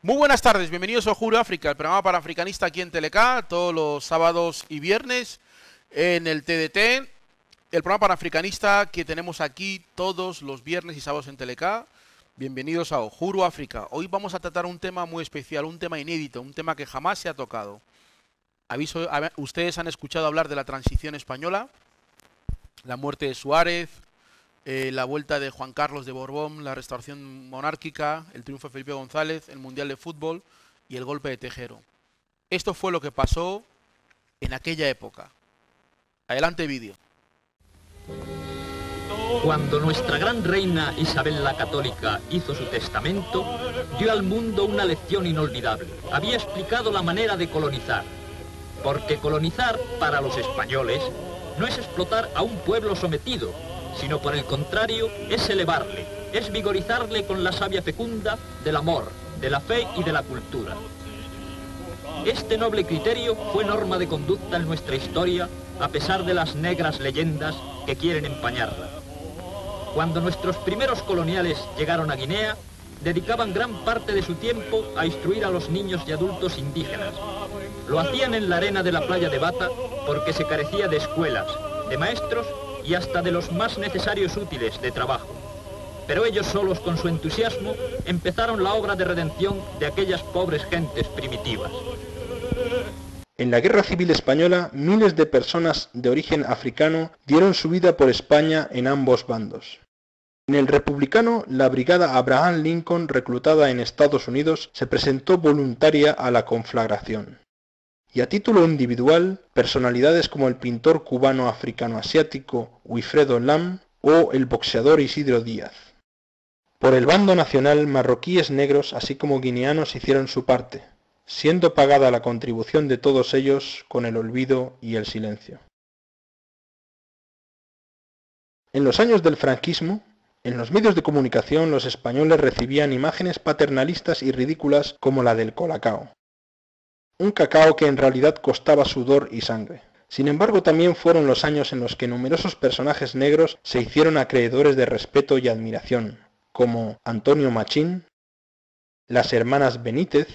Muy buenas tardes, bienvenidos a Juro África, el programa panafricanista aquí en Telecá, todos los sábados y viernes en el TDT, el programa panafricanista que tenemos aquí todos los viernes y sábados en Telecá. Bienvenidos a Juro África. Hoy vamos a tratar un tema muy especial, un tema inédito, un tema que jamás se ha tocado. Aviso, ustedes han escuchado hablar de la transición española, la muerte de Suárez, la vuelta de Juan Carlos de Borbón, la restauración monárquica, el triunfo de Felipe González, el Mundial de Fútbol y el golpe de Tejero. Esto fue lo que pasó en aquella época. Adelante vídeo. Cuando nuestra gran reina Isabel la Católica hizo su testamento, dio al mundo una lección inolvidable. Había explicado la manera de colonizar. Porque colonizar, para los españoles, no es explotar a un pueblo sometido, sino por el contrario, es elevarle, es vigorizarle con la savia fecunda del amor, de la fe y de la cultura. Este noble criterio fue norma de conducta en nuestra historia, a pesar de las negras leyendas que quieren empañarla. Cuando nuestros primeros coloniales llegaron a Guinea, dedicaban gran parte de su tiempo a instruir a los niños y adultos indígenas. Lo hacían en la arena de la playa de Bata porque se carecía de escuelas, de maestros y hasta de los más necesarios útiles de trabajo. Pero ellos solos, con su entusiasmo, empezaron la obra de redención de aquellas pobres gentes primitivas. En la Guerra Civil Española, miles de personas de origen africano dieron su vida por España en ambos bandos. En el republicano, la brigada Abraham Lincoln, reclutada en Estados Unidos, se presentó voluntaria a la conflagración. Y a título individual, personalidades como el pintor cubano africano-asiático Wilfredo Lam o el boxeador Isidro Díaz. Por el bando nacional, marroquíes negros así como guineanos hicieron su parte, siendo pagada la contribución de todos ellos con el olvido y el silencio. En los años del franquismo, en los medios de comunicación los españoles recibían imágenes paternalistas y ridículas como la del Colacao. Un cacao que en realidad costaba sudor y sangre. Sin embargo, también fueron los años en los que numerosos personajes negros se hicieron acreedores de respeto y admiración, como Antonio Machín, las hermanas Benítez,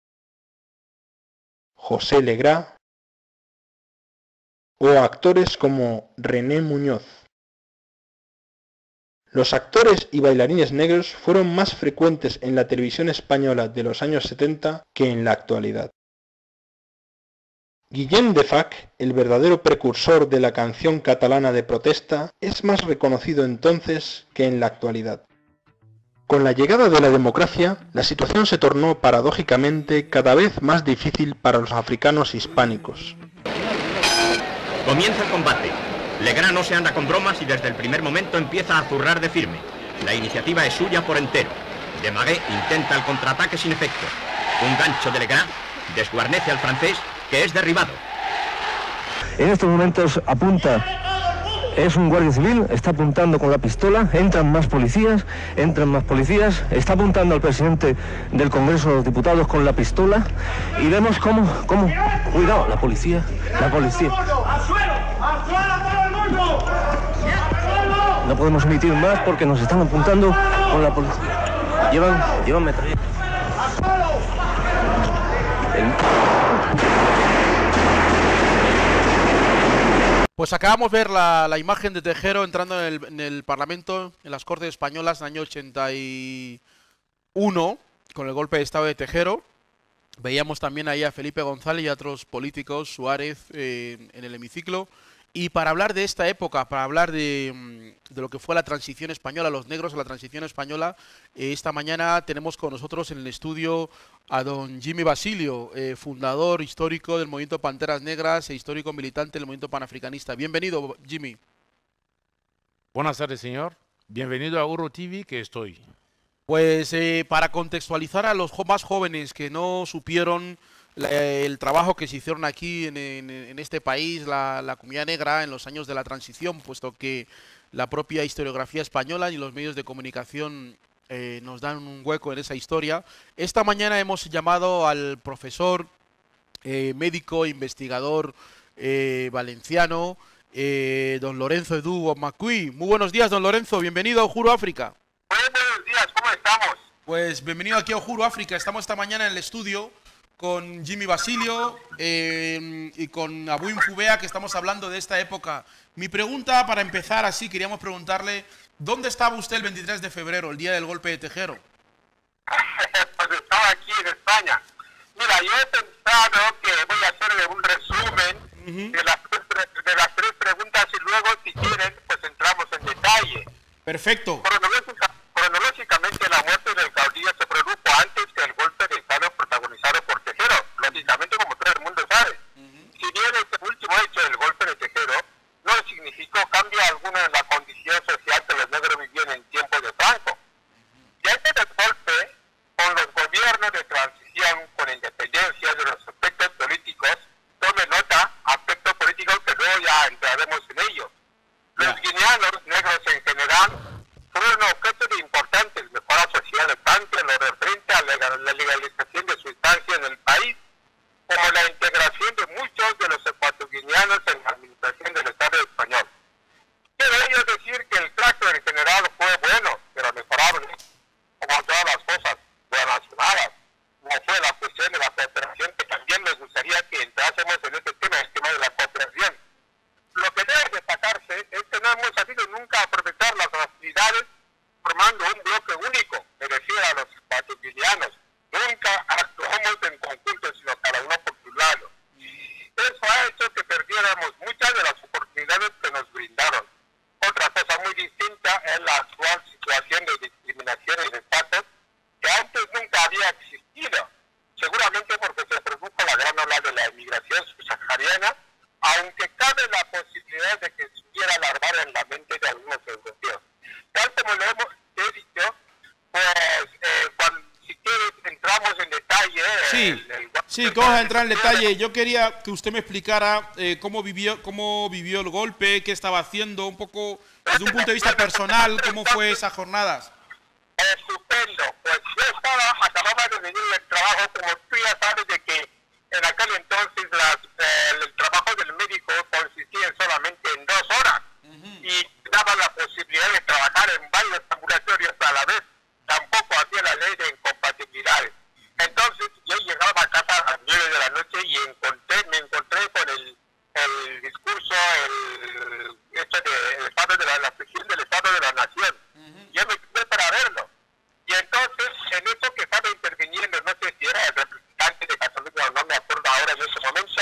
José Legrá, o actores como René Muñoz. Los actores y bailarines negros fueron más frecuentes en la televisión española de los años 70 que en la actualidad. Guillem de Fac, el verdadero precursor de la canción catalana de protesta, es más reconocido entonces que en la actualidad. Con la llegada de la democracia, la situación se tornó paradójicamente cada vez más difícil para los africanos hispánicos. Comienza el combate. Legrand no se anda con bromas y desde el primer momento empieza a zurrar de firme. La iniciativa es suya por entero. Desmarais intenta el contraataque sin efecto. Un gancho de Legrand desguarnece al francés, que es derribado. En estos momentos apunta, es un guardia civil, está apuntando con la pistola, entran más policías, está apuntando al presidente del Congreso de los Diputados con la pistola y vemos cómo, cuidado, la policía. No podemos emitir más porque nos están apuntando con la policía. Llevan metralletas. Pues acabamos de ver la imagen de Tejero entrando en el Parlamento, en las Cortes Españolas, en el año 81, con el golpe de Estado de Tejero. Veíamos también ahí a Felipe González y a otros políticos, Suárez, en el hemiciclo. Y para hablar de esta época, para hablar de lo que fue la transición española, los negros a la transición española, esta mañana tenemos con nosotros en el estudio a don Jimmy Basilio, fundador histórico del movimiento Panteras Negras e histórico militante del movimiento panafricanista. Bienvenido, Jimmy. Buenas tardes, señor. Bienvenido a Uro TV, que estoy. Pues para contextualizar a los más jóvenes que no supieron el trabajo que se hicieron aquí en este país, la comunidad negra en los años de la transición, puesto que la propia historiografía española y los medios de comunicación nos dan un hueco en esa historia. Esta mañana hemos llamado al profesor, médico, investigador valenciano, don Lorenzo Edu Macui. Muy buenos días, don Lorenzo, bienvenido a Juro África. Buenos días, ¿cómo estamos? Pues bienvenido aquí a Ojuro África. Estamos esta mañana en el estudio con Jimmy Basilio y con Abu Infubea, que estamos hablando de esta época. Mi pregunta, para empezar así, queríamos preguntarle, ¿dónde estaba usted el 23 de febrero, el día del golpe de Tejero? Pues estaba aquí en España. Mira, yo he pensado que voy a hacerle un resumen de las tres preguntas y luego, si quieren, pues entramos en detalle. Perfecto. Cronológicamente, la muerte del caudillo se produjo antes que el golpe de Estado protagonizado por Tejero, lógicamente, como todo el mundo sabe. Si bien este último hecho, el golpe de Tejero, no significó cambio alguno en la condición social que los negros vivían en tiempos de Franco. Ya en el golpe, con los gobiernos de transición, con independencia de los aspectos políticos, tome nota, aspectos políticos que luego ya entraremos en ellos. Los guineanos, negros en general, fueron objeto de importantes mejoras sociales, tanto en lo referente a la legalización de su estancia en el país, como la integración de muchos de los ecuatoguineanos en la administración del Estado español. Quiero ello decir que el trato en general fue bueno, pero mejorable, como todas las cosas relacionadas, como fue la cuestión de la cooperación, que también me gustaría que entrásemos en este tema, el tema de la cooperación. Lo que debe destacarse es que no hemos sabido nunca aprovechar las facilidades formando un bloque único, me refiero a los ecuatoguineanos. Nunca actuamos en conjunto, sino cada uno por su lado. Eso ha hecho que perdiéramos muchas de las oportunidades que nos brindaron. Otra cosa muy distinta es la actual situación de discriminación y de estatus, que antes nunca había existido, seguramente porque se produjo la gran ola de la emigración subsahariana, aunque cabe la posibilidad de que estuviera alarmada en la mente de algunos europeos. Tal como lo hemos dicho, pues si quieres entramos en detalle. Sí, que vamos a entrar en detalle. Yo quería que usted me explicara cómo vivió el golpe, qué estaba haciendo, un poco desde un punto de vista personal, cómo fue esas jornadas. Estupendo. Pues yo acababa de venir del trabajo, como tú ya sabes de que en aquel entonces el trabajo del médico consistía solamente en 2 horas y daba la posibilidad de trabajar en varios ambulatorios a la vez. Tampoco había la ley de incompatibilidades. Entonces yo llegaba a casa a las 9 de la noche y me encontré con el discurso, el estado de la presión del Estado de la Nación. Yo me quedé para verlo. Y entonces, en eso que estaba interviniendo, no sé si era el representante de Cataluña o no me acuerdo ahora en ese momento,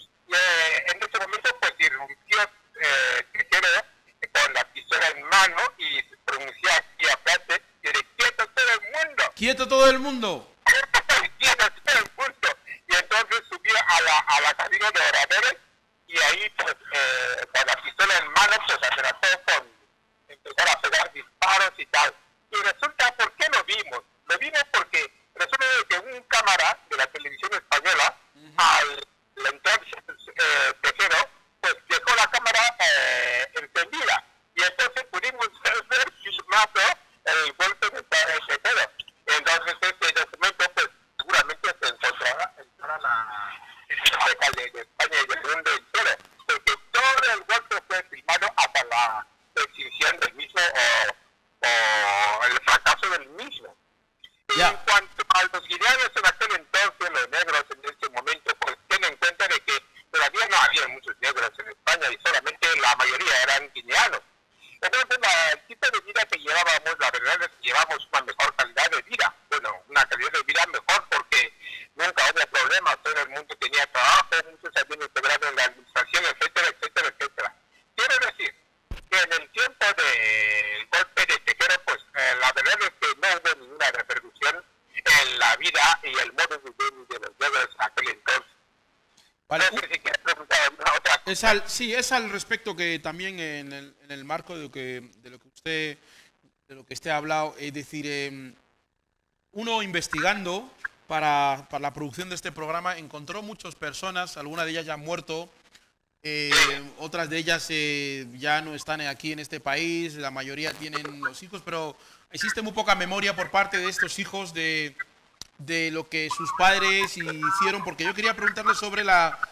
pues irrumpió Tejero con la pistola en mano y se pronunció así a frase, ¡quieto todo el mundo! ¡Quieto todo el mundo! ¡Quieto todo el mundo! Y entonces subió a la cabina de oradores y ahí, pues, con la pistola en mano, pues amenazó empezar a pegar disparos y tal. Y resulta, ¿por qué lo vimos? Lo vimos porque resulta que un cámara de la televisión española, al entonces Tejero, pues dejó la cámara encendida. Y entonces pudimos ver filmado el golpe de Tejero. Entonces este documento, pues seguramente se encontrará en toda la biblioteca de España y del mundo entero. Porque todo el golpe fue filmado hasta la extinción del mismo o el fracaso del mismo. Y en cuanto a los guineanos en aquel entonces, los negros en ese momento, pues tienen en cuenta de que todavía no había muchos negros en España y solamente la mayoría eran guineanos. Entonces el tipo de vida que llevábamos, la verdad es que llevamos una mejor calidad de vida. Bueno, una calidad de vida mejor porque nunca hubo problemas, todo el mundo tenía trabajo, muchos se habían integrado en la administración, etcétera, etcétera, etcétera. Quiero decir que en el tiempo del golpe de Tejero, pues la verdad es que no hubo ninguna repercusión en la vida y el modo de vivir de los negros en aquel entonces. Vale. No sé si quieres preguntar alguna otra cosa. Es al respecto que también en el marco de lo que usted ha hablado, es decir, uno investigando para la producción de este programa encontró muchas personas, algunas de ellas ya han muerto, otras de ellas ya no están aquí en este país, la mayoría tienen los hijos, pero existe muy poca memoria por parte de estos hijos de lo que sus padres hicieron, porque yo quería preguntarle sobre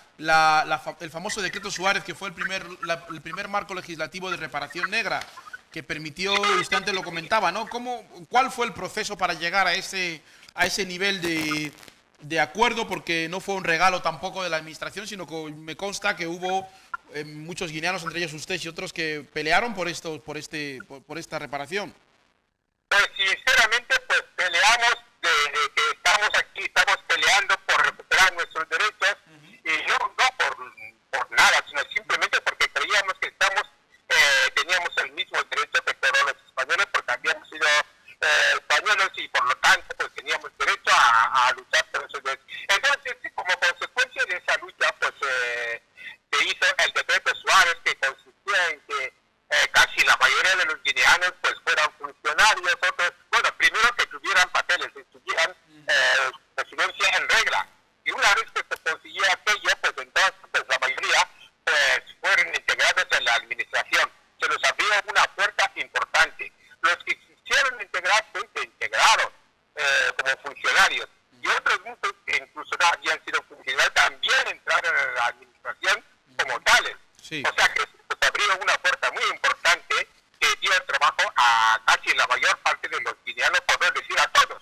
el famoso decreto Suárez, que fue el primer marco legislativo de reparación negra. que permitió, usted antes lo comentaba, ¿no? ¿Cuál fue el proceso para llegar a ese nivel de acuerdo? Porque no fue un regalo tampoco de la administración, sino que me consta que hubo muchos guineanos, entre ellos ustedes y otros, que pelearon por esta reparación. Pues sinceramente, pues peleamos desde que estamos aquí, estamos peleando por recuperar nuestros derechos, y no por nada, sino simplemente porque creíamos que teníamos el mismo derecho que todos los españoles, porque habíamos sido españoles y por lo tanto pues teníamos derecho a luchar por esos derechos. Entonces, como consecuencia de esa lucha, pues se hizo el decreto Suárez, que consistía en que casi la mayoría de los guineanos pues fueran funcionarios, otros, bueno, primero que tuvieran papeles, que tuvieran residencia en regla, y una vez que se consiguió aquello, pues entonces pues, la mayoría pues fueron integrados en la administración. Se nos abrió una puerta importante. Los que quisieron integrarse se integraron como funcionarios, y otros muchos que incluso no habían sido funcionarios también entraron en la administración como tales. Sí. O sea que se abrió una puerta muy importante que dio el trabajo a casi la mayor parte de los guineanos, por no decir a todos.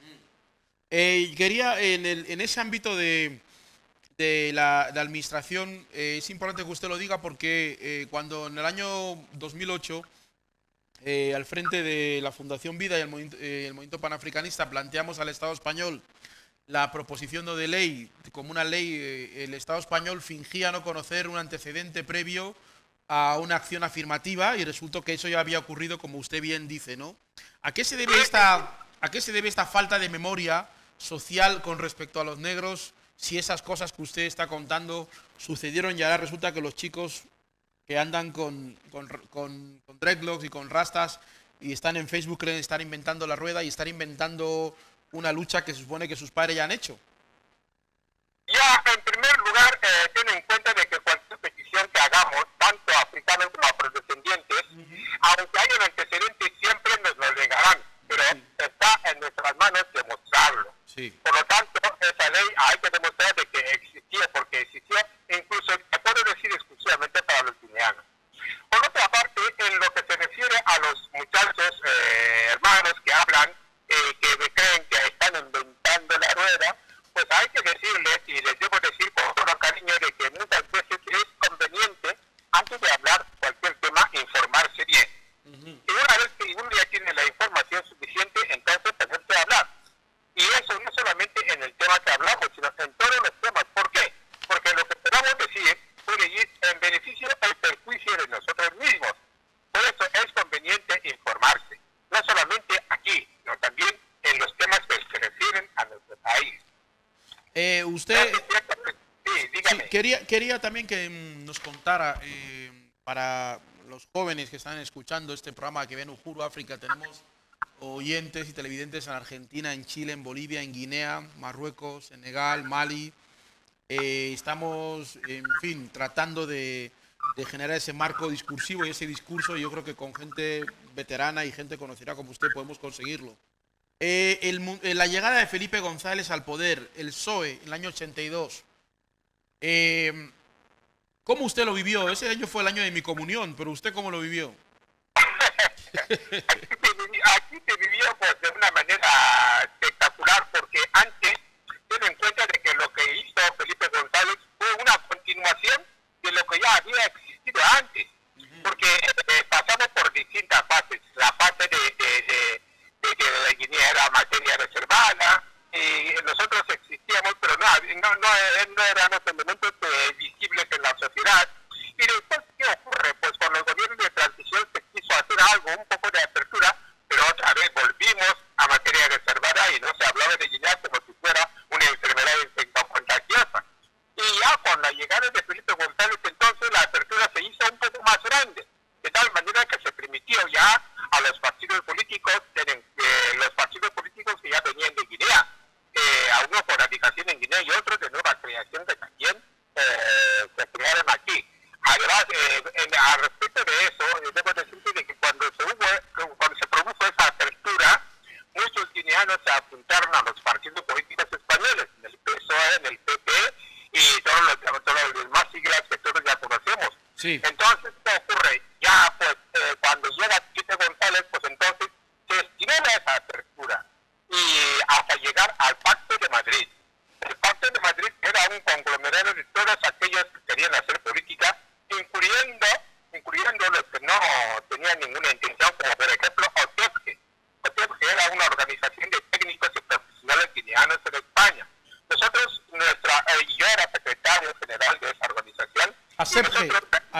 Quería, en ese ámbito de la administración, es importante que usted lo diga porque cuando en el año 2008, al frente de la Fundación Vida y el Movimiento Panafricanista, planteamos al Estado español la proposición de ley, como una ley, el Estado español fingía no conocer un antecedente previo a una acción afirmativa y resultó que eso ya había ocurrido, como usted bien dice, ¿no? ¿A qué se debe esta falta de memoria social con respecto a los negros, si esas cosas que usted está contando sucedieron y ahora resulta que los chicos que andan con dreadlocks y con rastas y están en Facebook creen estar inventando la rueda y están inventando una lucha que se supone que sus padres ya han hecho? Ya, en primer lugar, ten en cuenta de que cualquier petición que hagamos, tanto africanos como afrodescendientes, aunque haya un antecedente, siempre nos lo negarán, pero está en nuestras manos demostrarlo. Sí. Por lo tanto, esa ley hay que demostrar de que existía, porque existió, incluso, puedo decir exclusivamente para los guineanos. Por otra parte, en lo que se refiere a los muchachos, hermanos que hablan, que creen que están inventando la rueda, pues hay que decirles, y les debo decir con todo cariño, de que muchas veces es conveniente, antes de hablar cualquier tema, informarse bien. Y una vez que uno ya tiene la información suficiente, entonces tener que hablar. Y eso no solamente en el tema que hablamos, sino en todos los temas. ¿Por qué? Porque lo que podamos decir puede ir en beneficio o perjuicio de nosotros mismos. Por eso es conveniente informarse, no solamente aquí, sino también en los temas que se refieren a nuestro país. Usted... Sí, dígame. Sí, quería también que nos contara, para los jóvenes que están escuchando este programa que ven Uhuru África, tenemos oyentes y televidentes en Argentina, en Chile, en Bolivia, en Guinea, Marruecos, Senegal, Mali. Estamos, en fin, tratando de generar ese marco discursivo y ese discurso. Yo creo que con gente veterana y gente conocida como usted podemos conseguirlo. La llegada de Felipe González al poder, el PSOE, en el año 82. ¿Cómo usted lo vivió? Ese año fue el año de mi comunión, pero ¿usted cómo lo vivió? Aquí se vivió pues, de una manera espectacular, porque antes, ten en cuenta de que lo que hizo Felipe González fue una continuación de lo que ya había existido antes, porque pasamos por distintas fases. La fase de que la Guinea era materia reservada, y nosotros existíamos, pero no éramos elementos visibles en la sociedad. Y después, ¿qué ocurre? Pues con los gobiernos de transición se quiso hacer algo, un poco de apertura, pero otra vez volvimos a materia reservada y no se hablaba de Guinea como si fuera una enfermedad contagiosa. Y ya con la llegada de Felipe González, entonces la apertura se hizo un poco más grande, de tal manera que se permitió ya a los partidos políticos, los partidos políticos que ya venían de Guinea, a uno con radicación en Guinea y otros de nueva creación que también se crearon aquí. Además, al respecto de eso, debo decirte de que cuando se produjo esa apertura, muchos guineanos se apuntaron a los partidos políticos españoles, en el PSOE, en el PP y todas las demás siglas que todos ya conocemos. Sí. Entonces, ¿qué ocurre? Ya, pues, cuando llega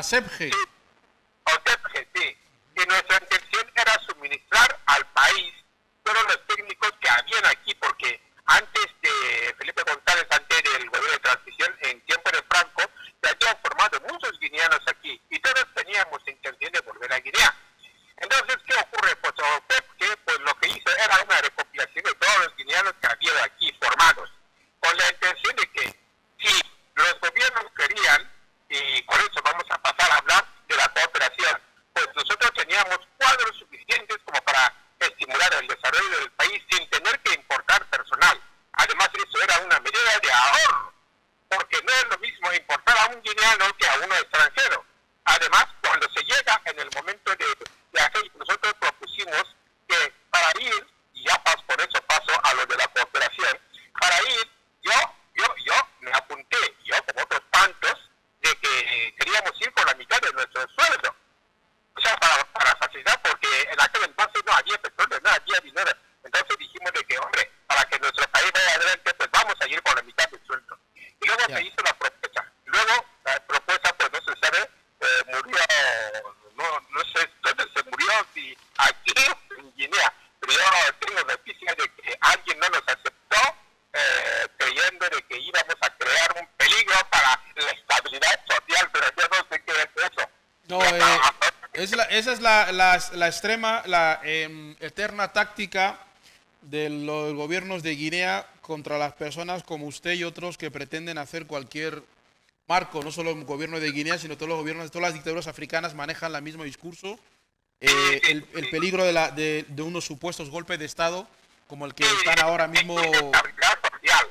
ASEPGE. Sí, ASEPGE, sí. Y nuestra intención era suministrar al país todos los técnicos que habían aquí, porque antes de Felipe González, antes del gobierno de transición, en tiempo de Franco, se habían formado muchos guineanos aquí y todos teníamos intención de volver a Guinea. Entonces, ¿qué ocurre? Pues ASEPGE, pues lo que hizo era una recopilación de todos los guineanos que había aquí formados, con la intención de que si los gobiernos querían, y por eso vamos a pasar a hablar de la cooperación, pues nosotros teníamos cuadros suficientes como para estimular el desarrollo del país sin tener que importar personal. Además, eso era una medida de ahorro, porque no es lo mismo importar a un guineano que a uno extranjero. Además, cuando se llega en el momento de hacer, nosotros propusimos que para ir, y ya por eso paso a lo de la cooperación, para ir, yo me apunté, yo como otros tantos, de que queríamos ir con la mitad de nuestro sueldo. O sea, para facilitar, porque en aquel entonces no había petróleo, no había dinero. Entonces dijimos de que, hombre, para que nuestro país vaya adelante, pues vamos a ir con la mitad del sueldo. Y luego se hizo la propuesta. Luego, la propuesta, pues no se sabe, murió, no sé dónde se murió, si aquí en Guinea. Pero yo tengo noticias de que alguien no nos aceptó, creyendo de que íbamos a crear un peligro para la estabilidad social, pero yo no sé qué es eso. No, esa es la extrema, la eterna táctica de los gobiernos de Guinea contra las personas como usted y otros que pretenden hacer cualquier marco. No solo el gobierno de Guinea, sino todos los gobiernos, todas las dictaduras africanas manejan el mismo discurso. El peligro de unos supuestos golpes de Estado como el que están ahora mismo. Inestabilidad social.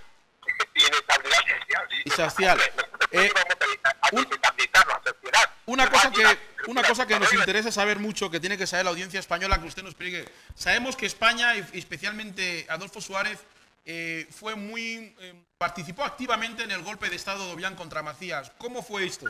Y social. Una cosa que nos interesa saber mucho, que tiene que saber la audiencia española, que usted nos explique. Sabemos que España, y especialmente Adolfo Suárez, participó activamente en el golpe de Estado de Obiang contra Macías. ¿Cómo fue esto?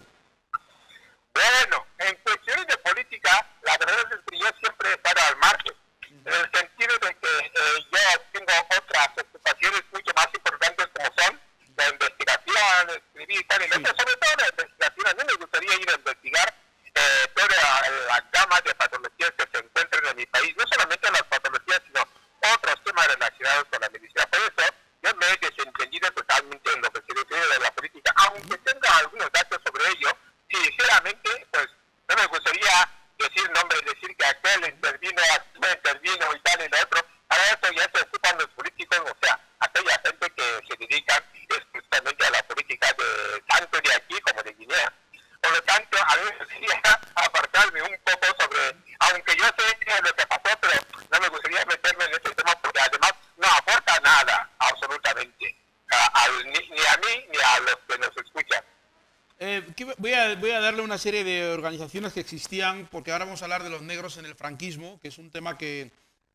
Bueno, en cuestiones de política, la verdad es que yo siempre he estado al margen, en el sentido de que yo tengo otras ocupaciones mucho más importantes como son la investigación, escribir y tal, y sobre todo la investigación. A mí me gustaría ir a investigar toda la gama de patologías que se encuentran en mi país, no solamente las patologías, sino otros temas relacionados con la medicina. Por eso yo me he desentendido totalmente en lo que se refiere a la política, aunque tenga algunos datos sobre ello. Sinceramente, pues no me gustaría decir nombres, decir que aquel intervino y tal y lo otro. Para eso ya se ocupan los políticos, o sea, aquella gente que se dedican exclusivamente a la política tanto de aquí como de Guinea. Por lo tanto, a mí me gustaría apartarme un poco sobre, aunque yo sé lo que pasó, pero no me gustaría meterme en ese tema porque además no aporta nada, absolutamente, ni a mí ni a los que nos escuchan. Voy a darle una serie de organizaciones que existían, porque ahora vamos a hablar de los negros en el franquismo, que es un tema que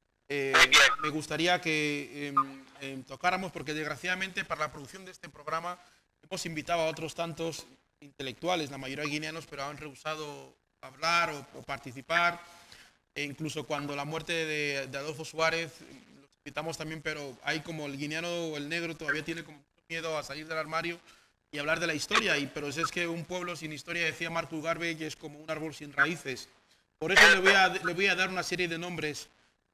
me gustaría que tocáramos, porque desgraciadamente para la producción de este programa hemos invitado a otros tantos intelectuales, la mayoría guineanos, pero han rehusado hablar o participar. E incluso cuando la muerte de Adolfo Suárez, los invitamos también, pero hay como el guineano o el negro todavía tiene como miedo a salir del armario y hablar de la historia, pero es que un pueblo sin historia, decía Marcus Garvey, es como un árbol sin raíces. Por eso le voy a dar una serie de nombres.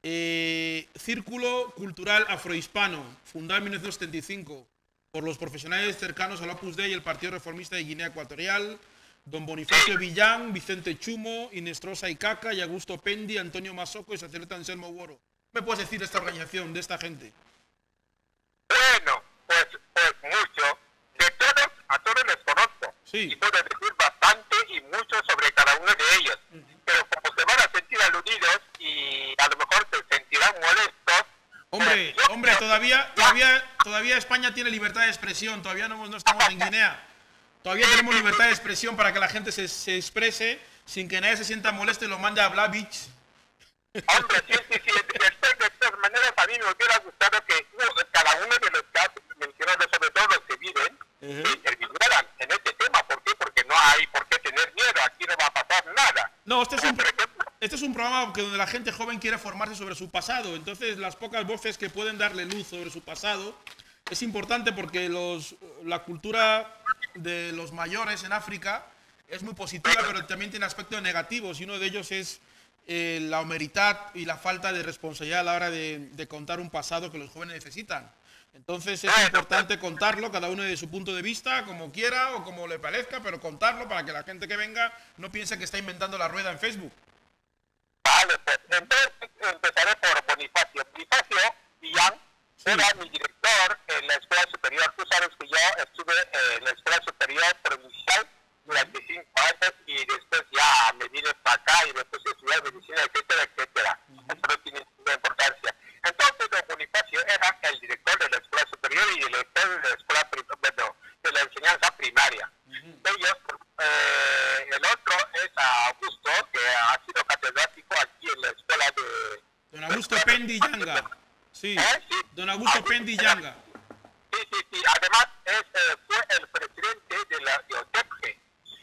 Círculo Cultural Afrohispano, fundado en 1975 por los profesionales cercanos al Opus Dei y el Partido Reformista de Guinea Ecuatorial, don Bonifacio Villán, Vicente Chumo, Inestrosa Icaca, y Augusto Pendi, Antonio Masoco y sacerdote Anselmo Woro. ¿Qué me puedes decir de esta organización, de esta gente? Bueno, pues mucho. A todos les conozco. Sí. Y puedo decir bastante y mucho sobre cada uno de ellos. Pero como se van a sentir aludidos y a lo mejor se sentirán molestos. Hombre, todavía España tiene libertad de expresión. Todavía no estamos en Guinea. Todavía tenemos libertad de expresión para que la gente se exprese sin que nadie se sienta molesto y lo mande a Blavich. Hombre, sí. De todas maneras, a mí me hubiera gustado que cada uno de los casos mencionados, sobre todo los que viven, intervinieran en este tema. ¿Por qué? Porque no hay por qué tener miedo. Aquí no va a pasar nada. No, este es un programa donde la gente joven quiere formarse sobre su pasado. Entonces, las pocas voces que pueden darle luz sobre su pasado es importante, porque la cultura de los mayores en África es muy positiva, pero también tiene aspectos negativos, y uno de ellos es la humeridad y la falta de responsabilidad a la hora de contar un pasado que los jóvenes necesitan. Entonces es importante contarlo, cada uno de su punto de vista, como quiera o como le parezca, pero contarlo para que la gente que venga no piense que está inventando la rueda en Facebook. Vale, pues entonces empezaré por Bonifacio. Bonifacio Villán era mi director en la Escuela Superior. Tú sabes que yo estuve en la Escuela Superior Provincial durante 5 años y después ya me vine para acá y después estudié medicina, etcétera, etcétera. Eso no tiene ninguna importancia. Entonces, don Bonifacio era el director de la Escuela Superior y el director de la Escuela de la enseñanza primaria. Ellos, el otro es Augusto, que ha sido catedrático aquí en la escuela de... Don Augusto Pendi Yanga. Sí, Sí. don Augusto Pendi Yanga. Sí. Además, fue el presidente de la IOTEPGE.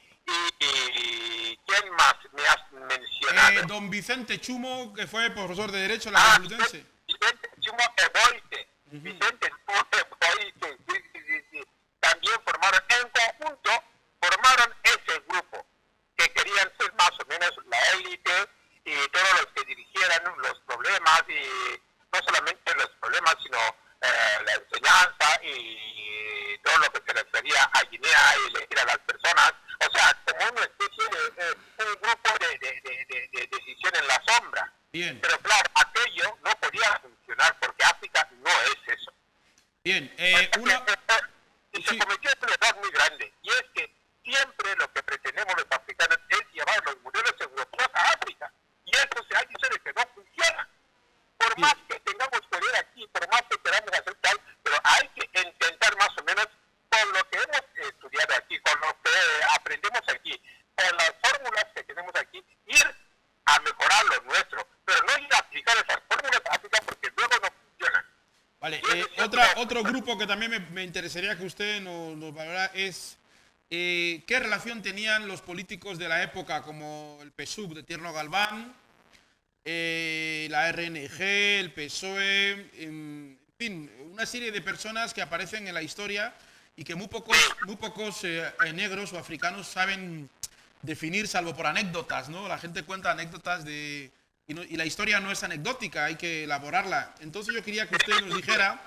¿Y quién más me has mencionado? Don Vicente Chumo, que fue profesor de Derecho en la Complutense. Vicente Chumo Eboite. Vicente Chumo Eboite. Sí. También formaron, en conjunto, formaron ese grupo que querían ser más o menos la élite y todos los que dirigieran los problemas, y no solamente los problemas, sino la enseñanza y todo lo que se refería a Guinea y elegir a las personas. O sea, como una especie de un grupo de decisión en la sombra. Bien. Pero claro, aquello no podía funcionar porque África no es eso. Bien, Y se cometió un error muy grande, y es que siempre lo que pretendemos los africanos es llevar los modelos europeos a África, y eso se ha dicho de que no funciona. Por más que tengamos poder aquí, por más que queramos hacer tal, pero hay que intentar más o menos con lo que hemos estudiado aquí, con lo que aprendemos aquí, con las fórmulas que tenemos aquí, ir a mejorar lo nuestro, pero no ir a aplicar esas fórmulas a África porque luego no funcionan. vale, otro grupo que también me interesaría que usted nos valorara es qué relación tenían los políticos de la época, como el PSUV de Tierno Galván, la RNG, el PSOE, en fin, una serie de personas que aparecen en la historia y que muy pocos negros o africanos saben definir, salvo por anécdotas, ¿no? La gente cuenta anécdotas y la historia no es anecdótica, hay que elaborarla. Entonces yo quería que usted nos dijera,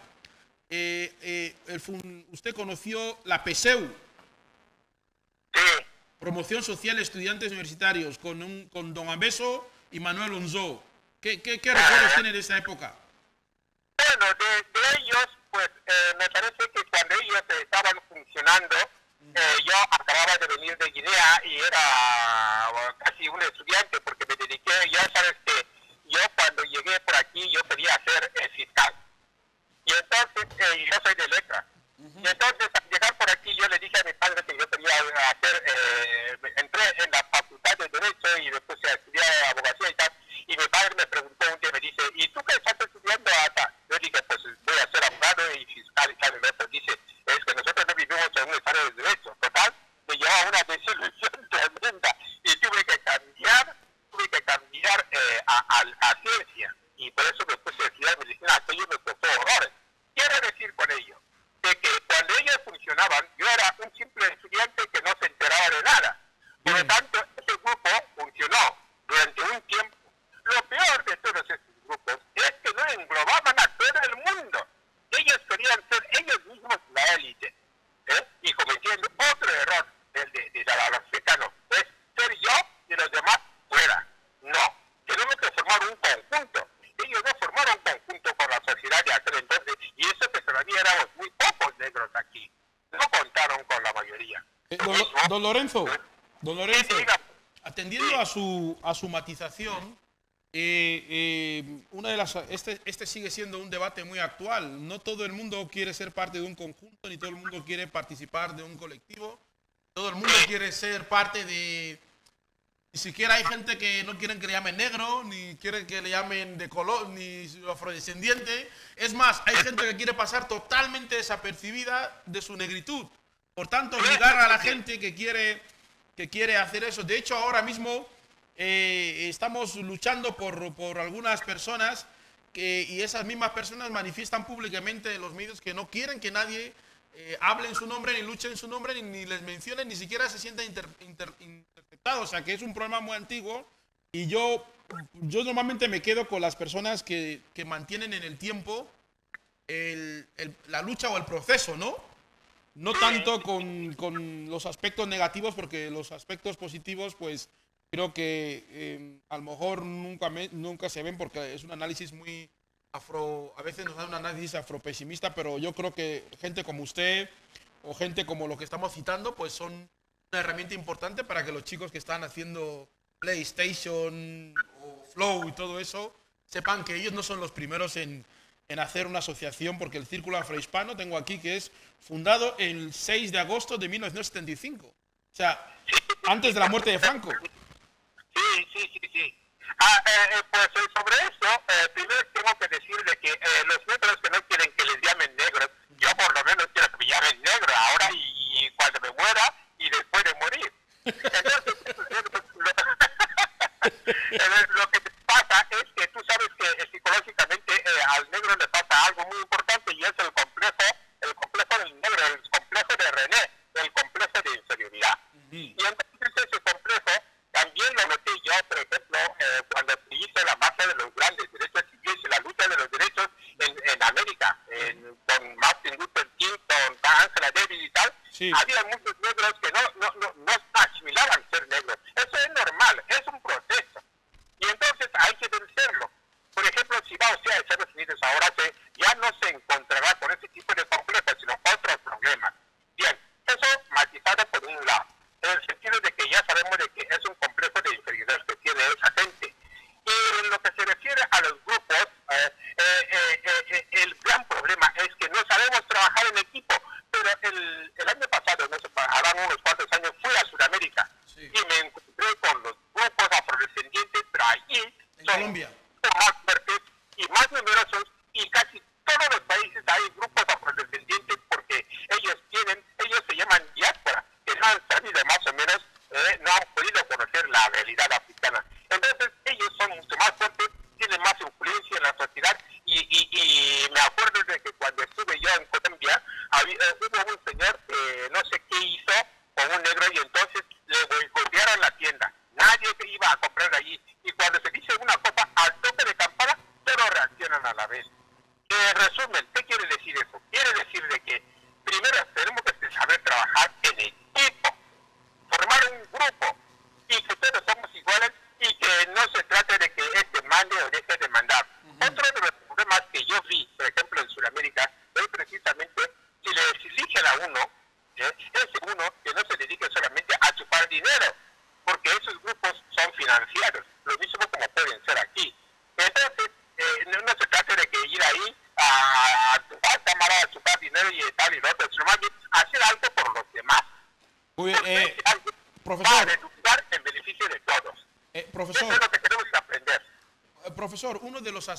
usted conoció la PSEU, Promoción Social de Estudiantes Universitarios, con don Abeso y Manuel Onzo. ¿Qué recuerdos tiene de esa época? Bueno, de ellos, pues me parece que cuando ellos estaban funcionando, yo acababa de venir de Guinea y era casi un estudiante porque me dediqué, ya sabes que yo cuando llegué por aquí yo quería ser fiscal. Y entonces, yo soy de letra. Y entonces al llegar por aquí yo le dije a mi padre que yo quería entré en la facultad de Derecho y después estudié abogacía y tal. Y mi padre me preguntó un día, me dice, ¿y tú qué estás estudiando acá? Yo dije, pues voy a ser abogado y fiscal y tal. Y me dice, es que nosotros no vivimos en un estado de derecho. Total, me llevó a una desilusión tremenda y tuve que cambiar a ciencia. Y por eso me puse a estudiar medicina. Aquello me costó horrores. Quiero decir con ello de que cuando ellos funcionaban, yo era un simple estudiante que no se enteraba de nada. Por lo tanto, ese grupo funcionó durante un tiempo. Lo peor de todos estos grupos es que no englobaban a todo el mundo. Ellos querían ser ellos mismos la élite. Y cometiendo otro error del africano, es ser yo y los demás fuera. No, tenemos que formar un conjunto. Ellos no formaron un conjunto con la sociedad de aquel entonces, y eso que todavía éramos muy pocos negros aquí. No contaron con la mayoría. Don Lorenzo, atendiendo a su matización, una de las este sigue siendo un debate muy actual. No todo el mundo quiere ser parte de un conjunto, ni todo el mundo quiere participar de un colectivo. Todo el mundo quiere ser parte de... Ni siquiera hay gente que no quieren que le llamen negro, ni quieren que le llamen de color, ni afrodescendiente. Es más, hay gente que quiere pasar totalmente desapercibida de su negritud. Por tanto, obligar a la gente que quiere hacer eso. De hecho, ahora mismo estamos luchando por algunas personas y esas mismas personas manifiestan públicamente en los medios que no quieren que nadie hablen su nombre, ni luchen su nombre, ni les mencionen, ni siquiera se sientan interceptados. O sea, que es un problema muy antiguo. Y yo normalmente me quedo con las personas que mantienen en el tiempo la lucha o el proceso, ¿no? No tanto con los aspectos negativos, porque los aspectos positivos, pues creo que a lo mejor nunca se ven, porque es un análisis muy a veces nos da un análisis afropesimista, pero yo creo que gente como usted o gente como lo que estamos citando, pues son una herramienta importante para que los chicos que están haciendo PlayStation o Flow y todo eso sepan que ellos no son los primeros en hacer una asociación, porque el Círculo Afrohispano, tengo aquí que es fundado el 6 de agosto de 1975. O sea, antes de la muerte de Franco. Sí. Pues sobre eso, primero tengo que decirle que los negros que no quieren que les llamen negros, yo por lo menos quiero que me llamen negro ahora y cuando me muera y después de morir. Entonces, lo que pasa es que tú sabes que psicológicamente al negro le pasa algo muy importante, y es el complejo del negro, el complejo de René, el complejo de inferioridad. Y entonces ese complejo también lo noté yo, por ejemplo, cuando hice la marcha de los grandes derechos civiles y la lucha de los derechos en América, con Martin Luther King, con Angela Davis y tal. Sí. Había muchos negros que no asimilaban ser negros. Eso es normal, es un proceso. Y entonces hay que vencerlo. Por ejemplo, si va usted a Estados Unidos ahora, ya no se encontrará con ese tipo de complejos, sino otros problemas. Bien, eso matizado por un lado, en el sentido de que ya sabemos de que es un complejo de inferioridad que tiene esa gente. Y en lo que se refiere a los grupos, el gran problema es que no sabemos trabajar en equipo. Pero el año pasado, no sé, harán unos cuantos años, fui a Sudamérica, sí, y me encontré con los grupos afrodescendientes, pero allí en Colombia más fuertes y más numerosos, y casi todos los países hay grupos afrodescendientes, porque ellos se llaman diáspora, que no han sabido más o menos, no han podido conocer la realidad africana. Entonces ellos son mucho más fuertes, tienen más influencia en la sociedad, y me acuerdo de que cuando estuve yo en Colombia, hubo un señor que no sé qué hizo con un negro, y entonces le boicotearon la tienda. Nadie iba a comprar allí, y cuando se dice una cosa al toque de campana, todos reaccionan a la vez. En resumen, ¿qué quiere decir eso? Quiere decir de que primero tenemos que saber trabajar en equipo, formar un grupo, y que todos somos iguales, y que no se trate de que este mande o deje de mandar. Otro de los problemas que yo vi, por ejemplo, en Sudamérica, es precisamente si le exigen a uno, ese uno que no se dedique solamente a chupar dinero, porque esos grupos son financiados, lo mismo como pueden ser aquí. Entonces, no se trata de que ir ahí a chupar dinero y tal y lo otro, sino más bien hacer algo por los demás. Muy bien, profesor. Para educar en beneficio de todos. Profesor. Eso es lo que tenemos que aprender. Profesor, uno de los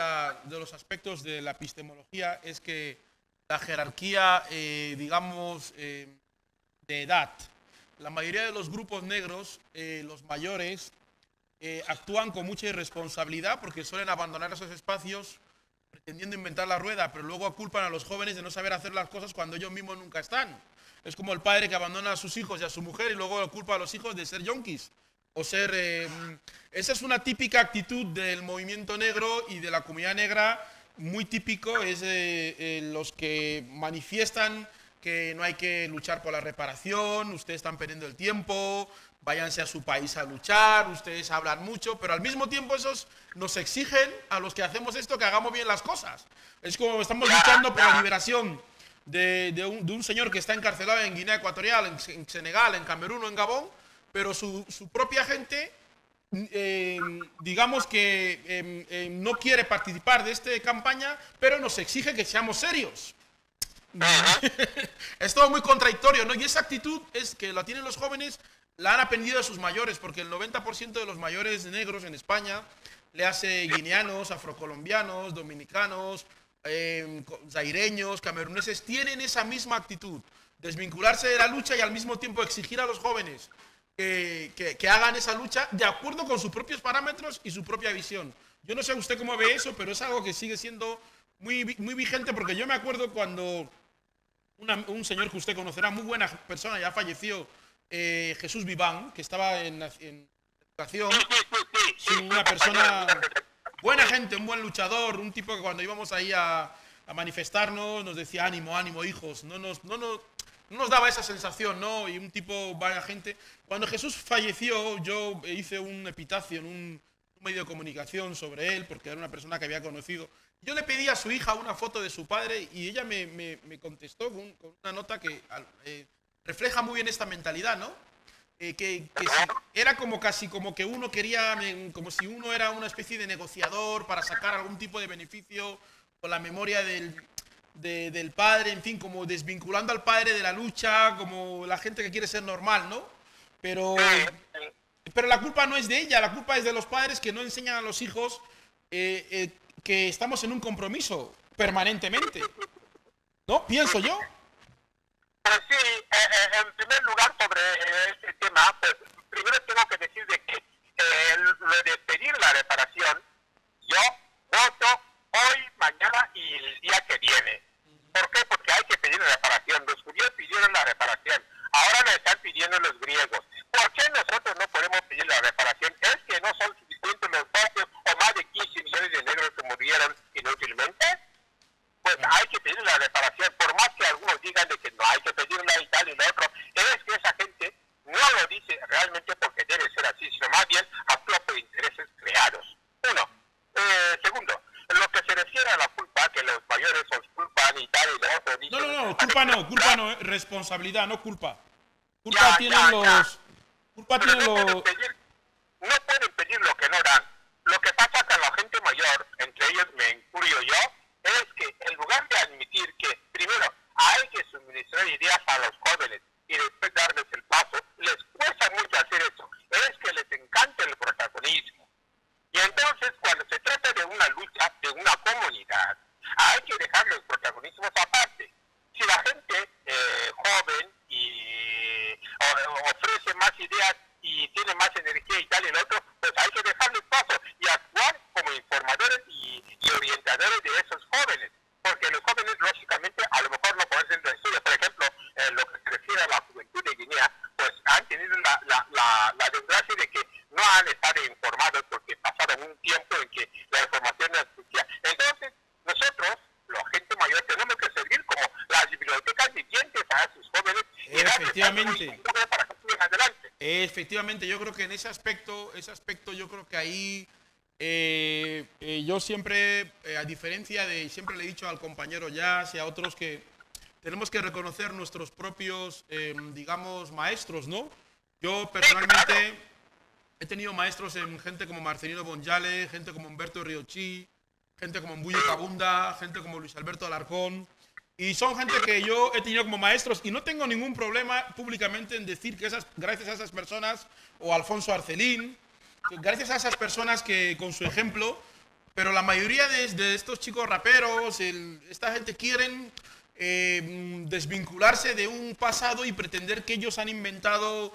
aspectos de la epistemología es que la jerarquía, digamos, de edad. La mayoría de los grupos negros, los mayores, actúan con mucha irresponsabilidad porque suelen abandonar esos espacios pretendiendo inventar la rueda, pero luego culpan a los jóvenes de no saber hacer las cosas cuando ellos mismos nunca están. Es como el padre que abandona a sus hijos y a su mujer y luego culpa a los hijos de ser yonkis. O ser, esa es una típica actitud del movimiento negro y de la comunidad negra, muy típico, es los que manifiestan que no hay que luchar por la reparación, ustedes están perdiendo el tiempo, váyanse a su país a luchar, ustedes hablan mucho, pero al mismo tiempo esos nos exigen a los que hacemos esto que hagamos bien las cosas. Es como estamos luchando por la liberación de un señor que está encarcelado en Guinea Ecuatorial, en Senegal, en Camerún o en Gabón, pero su propia gente, digamos que no quiere participar de esta campaña, pero nos exige que seamos serios. Es todo muy contradictorio, ¿no? Y esa actitud es que la tienen los jóvenes, la han aprendido de sus mayores, porque el 90% de los mayores negros en España, le hace guineanos, afrocolombianos, dominicanos, zaireños, cameruneses, tienen esa misma actitud, desvincularse de la lucha y al mismo tiempo exigir a los jóvenes que hagan esa lucha de acuerdo con sus propios parámetros y su propia visión. Yo no sé usted cómo ve eso, pero es algo que sigue siendo muy vigente, porque yo me acuerdo cuando un señor que usted conocerá, muy buena persona, ya falleció, Jesús Viván, que estaba en educación. Sí, una persona, buena gente, un buen luchador, un tipo que cuando íbamos ahí a manifestarnos nos decía ánimo, ánimo, hijos. No nos daba esa sensación, ¿no? Y un tipo, vaya gente. Cuando Jesús falleció, yo hice un epitafio en un medio de comunicación sobre él, porque era una persona que había conocido. Yo le pedí a su hija una foto de su padre y ella me contestó con una nota que refleja muy bien esta mentalidad, ¿no? Era como casi como que uno quería, como si uno era una especie de negociador para sacar algún tipo de beneficio con la memoria del padre, en fin, como desvinculando al padre de la lucha, como la gente que quiere ser normal, ¿no? Pero la culpa no es de ella, la culpa es de los padres que no enseñan a los hijos que estamos en un compromiso permanentemente, ¿no? Pienso yo. Pues sí, en primer lugar sobre este tema, pues primero tengo que decir de que lo de pedir la reparación, yo voto hoy, mañana y el día que viene. ¿Por qué? Porque hay que pedir la reparación. Los judíos pidieron la reparación, ahora la están pidiendo los griegos. ¿Por qué nosotros no podemos pedir la reparación? ¿Es que no son suficientes los 12 o más de 15 millones de negros que murieron inútilmente? Pues hay que pedir la reparación, por más que algunos digan de que no hay que pedirla y tal y lo otro, es que esa gente no lo dice realmente porque debe ser así, sino más bien actúa por intereses creados. Uno. Segundo, en lo que se refiere a la culpa, que los mayores os culpan y tal y lo otro... No, culpa no, responsabilidad, no culpa. Culpa tienen los... Culpa tienen los... No pueden pedir lo que no dan. Lo que pasa con la gente mayor, entre ellos me incluyo yo, es que en lugar de admitir que primero hay que suministrar ideas a los jóvenes y después darles el paso, les cuesta mucho hacer eso. Es que les encanta el protagonismo. Y entonces cuando se trata de una lucha, de una comunidad, hay que dejar los protagonismos aparte. Si la gente joven ofrece más ideas y tiene más energía y tal y lo otro, pues hay que dejarles paso y actuar como informadores y orientadores de esos jóvenes, porque los jóvenes lógicamente a lo mejor no conocen la historia. Por ejemplo, lo que se refiere a la juventud de Guinea, pues han tenido la desgracia de que no han estado informados porque pasaron un tiempo en que la información no existía. Entonces nosotros, la gente mayor, tenemos que servir como las bibliotecas vivientes a esos jóvenes y efectivamente para que sigan adelante. Efectivamente, yo creo que en ese aspecto yo creo que ahí yo siempre, a diferencia de, siempre le he dicho al compañero Jazz y a otros que tenemos que reconocer nuestros propios, digamos, maestros, ¿no? Yo personalmente he tenido maestros en gente como Marcelino Bonjale, gente como Humberto Riochi, gente como Mbuyo Kabunda, gente como Luis Alberto Alarcón. Y son gente que yo he tenido como maestros y no tengo ningún problema públicamente en decir que gracias a esas personas, o Alfonso Arcelín, gracias a esas personas que con su ejemplo, pero la mayoría de estos chicos raperos, esta gente quieren desvincularse de un pasado y pretender que ellos han inventado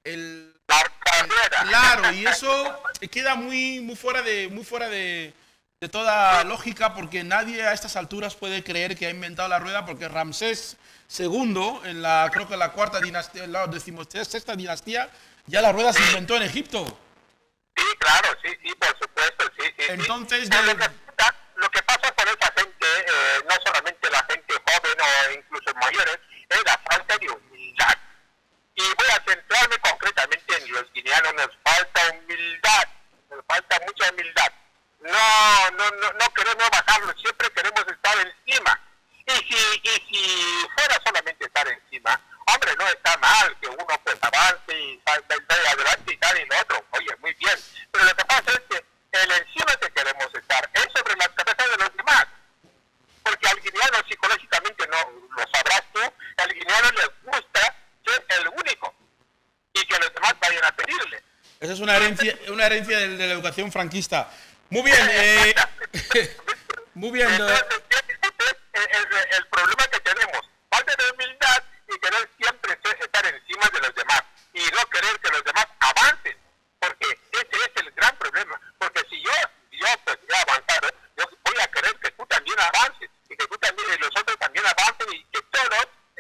claro, y eso queda muy fuera de toda lógica, porque nadie a estas alturas puede creer que ha inventado la rueda, porque Ramsés II, creo que la cuarta dinastía, la 16ª dinastía, ya la rueda se inventó en Egipto. Sí, claro, sí, por supuesto, sí. Entonces, lo que pasa con esa gente, no solamente la gente joven o incluso mayores, es la falta de humildad. Y voy a centrarme concretamente en los guineanos. Nos falta humildad, nos falta mucha humildad. No queremos bajarlo, siempre queremos estar encima. Y si fuera solamente estar encima, hombre, no está mal que uno pues avance y salga adelante y tal y lo otro. Oye, muy bien. Pero lo que pasa es que el encima que queremos estar es sobre las cabezas de los demás. Porque al guineano psicológicamente, no lo sabrás tú, al guineano le gusta ser el único y que los demás vayan a pedirle. Esa es una herencia de la educación franquista. Muy bien, muy bien. Entonces, el problema que tenemos, falta de humildad y querer siempre estar encima de los demás y no querer que los demás avancen, porque ese es el gran problema. Porque si yo pues he avanzado, yo voy a querer que tú también avances y que tú también y los otros también avancen y que todos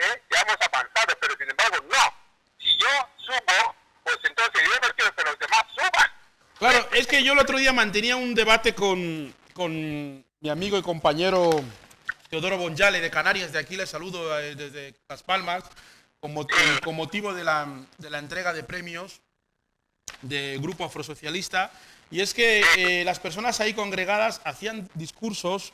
Claro, es que yo el otro día mantenía un debate con mi amigo y compañero Teodoro Bonjale de Canarias, de aquí le saludo desde Las Palmas, con motivo de la entrega de premios de Grupo Afrosocialista, y es que las personas ahí congregadas hacían discursos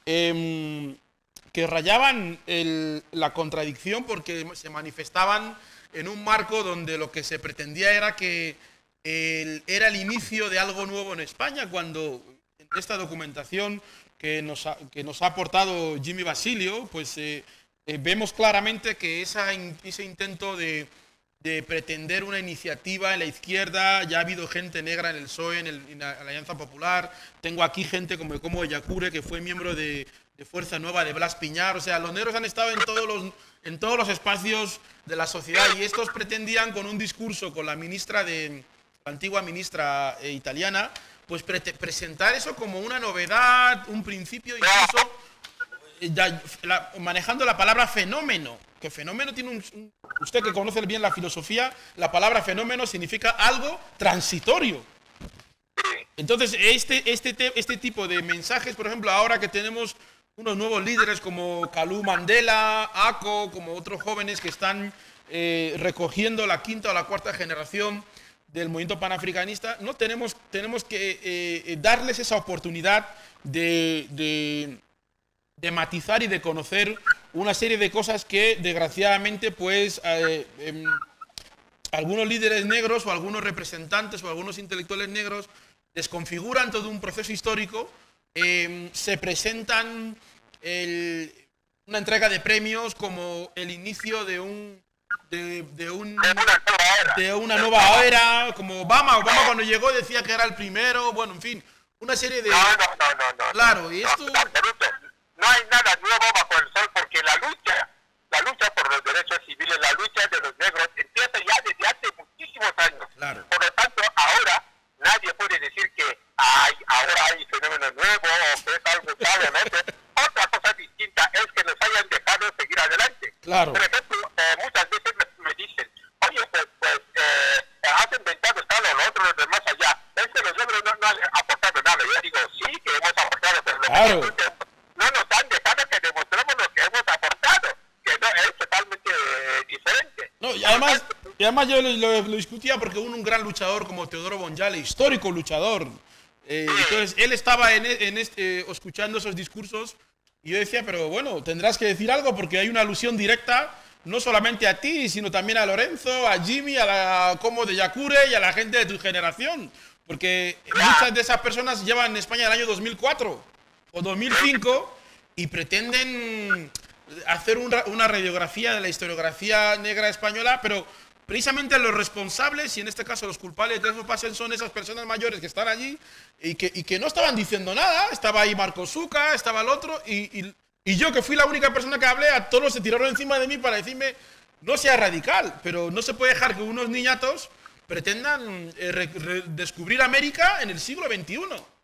que rayaban la contradicción, porque se manifestaban en un marco donde lo que se pretendía era que era el inicio de algo nuevo en España, cuando en esta documentación que nos ha aportado Jimmy Basilio, pues vemos claramente que ese intento de pretender una iniciativa en la izquierda, ya ha habido gente negra en el PSOE, en la Alianza Popular, tengo aquí gente como Yacure, que fue miembro de Fuerza Nueva de Blas Piñar, o sea, los negros han estado en todos los espacios de la sociedad, y estos pretendían, con un discurso con la antigua ministra italiana, pues presentar eso como una novedad, un principio, incluso manejando la palabra fenómeno, que fenómeno tiene usted que conoce bien la filosofía, la palabra fenómeno significa algo transitorio. Entonces, este tipo de mensajes, por ejemplo, ahora que tenemos unos nuevos líderes como Kalou Mandela, Ako, como otros jóvenes que están recogiendo la quinta o la cuarta generación del movimiento panafricanista, no tenemos que darles esa oportunidad de matizar y de conocer una serie de cosas que, desgraciadamente, pues algunos líderes negros o algunos representantes o algunos intelectuales negros desconfiguran todo un proceso histórico, se presentan una entrega de premios como el inicio de una nueva era, como Obama cuando llegó decía que era el primero, bueno, en fin, una serie de... No. Claro, y esto... No hay nada nuevo bajo el sol, porque la lucha por los derechos civiles, la lucha de los negros empieza ya desde hace muchísimos años. Claro. Por lo tanto, ahora nadie puede decir que ahora hay fenómeno nuevo o que es algo suavemente. Otra cosa distinta es que nos hayan dejado seguir adelante. Claro. Por ejemplo, muchas veces me dicen, oye, pues has inventado tal o lo otro, los demás allá. Es que los negros no han aportado nada. Yo digo, sí que hemos aportado, pero claro, no nos han dejado que demostremos lo que hemos aportado, que no es totalmente diferente. No, y además yo lo discutía porque un gran luchador como Teodoro Bonjale, histórico luchador, entonces él estaba escuchando esos discursos, y yo decía, pero bueno, tendrás que decir algo, porque hay una alusión directa no solamente a ti, sino también a Lorenzo, a Jimmy, como de Yacure y a la gente de tu generación, porque muchas de esas personas llevan en España el año 2004 o 2005 y pretenden hacer una radiografía de la historiografía negra española, pero precisamente los responsables, y en este caso los culpables de que eso pasen, son esas personas mayores que están allí y que no estaban diciendo nada. Estaba ahí Marco Zucca, estaba el otro, y yo, que fui la única persona que hablé, a todos se tiraron encima de mí para decirme, no sea radical, pero no se puede dejar que unos niñatos pretendan descubrir América en el siglo XXI,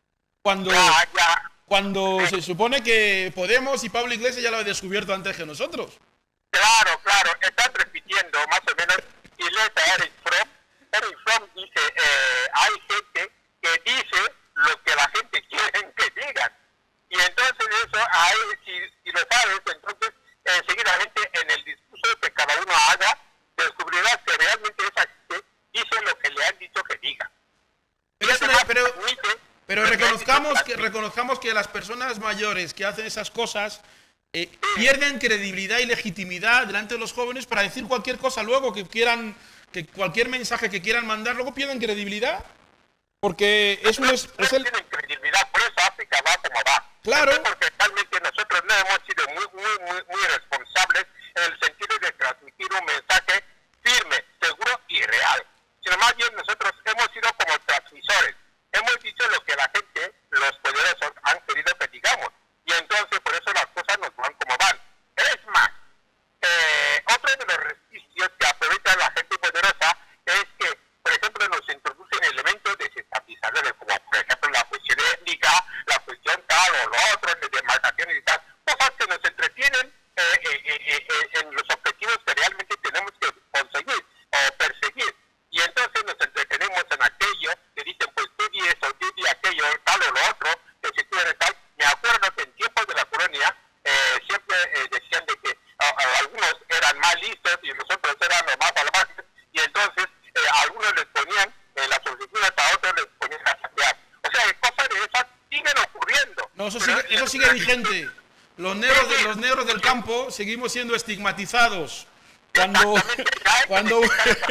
cuando se supone que Podemos y Pablo Iglesias ya lo han descubierto antes que nosotros. Claro, están repitiendo más o menos, y lees a Eric Fromm. Eric Fromm dice, hay gente que dice lo que la gente quiere que digan. Y entonces eso, ahí, si lo sabes, entonces seguidamente en el discurso que cada uno haga, descubrirás que realmente esa gente dice lo que le han dicho que diga. Pero reconozcamos que las personas mayores que hacen esas cosas pierden credibilidad y legitimidad delante de los jóvenes para decir cualquier cosa luego que cualquier mensaje que quieran mandar, luego pierden credibilidad, porque tienen credibilidad, por eso África va como va. Claro. Porque realmente nosotros no hemos sido muy responsables en el sentido de transmitir un mensaje firme, seguro y real. Sino más bien nosotros hemos sido como transmisores. Hemos dicho lo que la gente, los poderosos, han querido que digamos. Y entonces por eso las cosas nos van como van. Es más, otro de los resquicios que aprovecha la gente poderosa es que, por ejemplo, nos introducen elementos desestabilizadores, como por ejemplo la cuestión étnica, la cuestión tal o lo otro, de demarcaciones y tal. Cosas que nos entretienen en los objetivos que realmente tenemos No, eso sigue vigente. Los negros del campo seguimos siendo estigmatizados. Cuando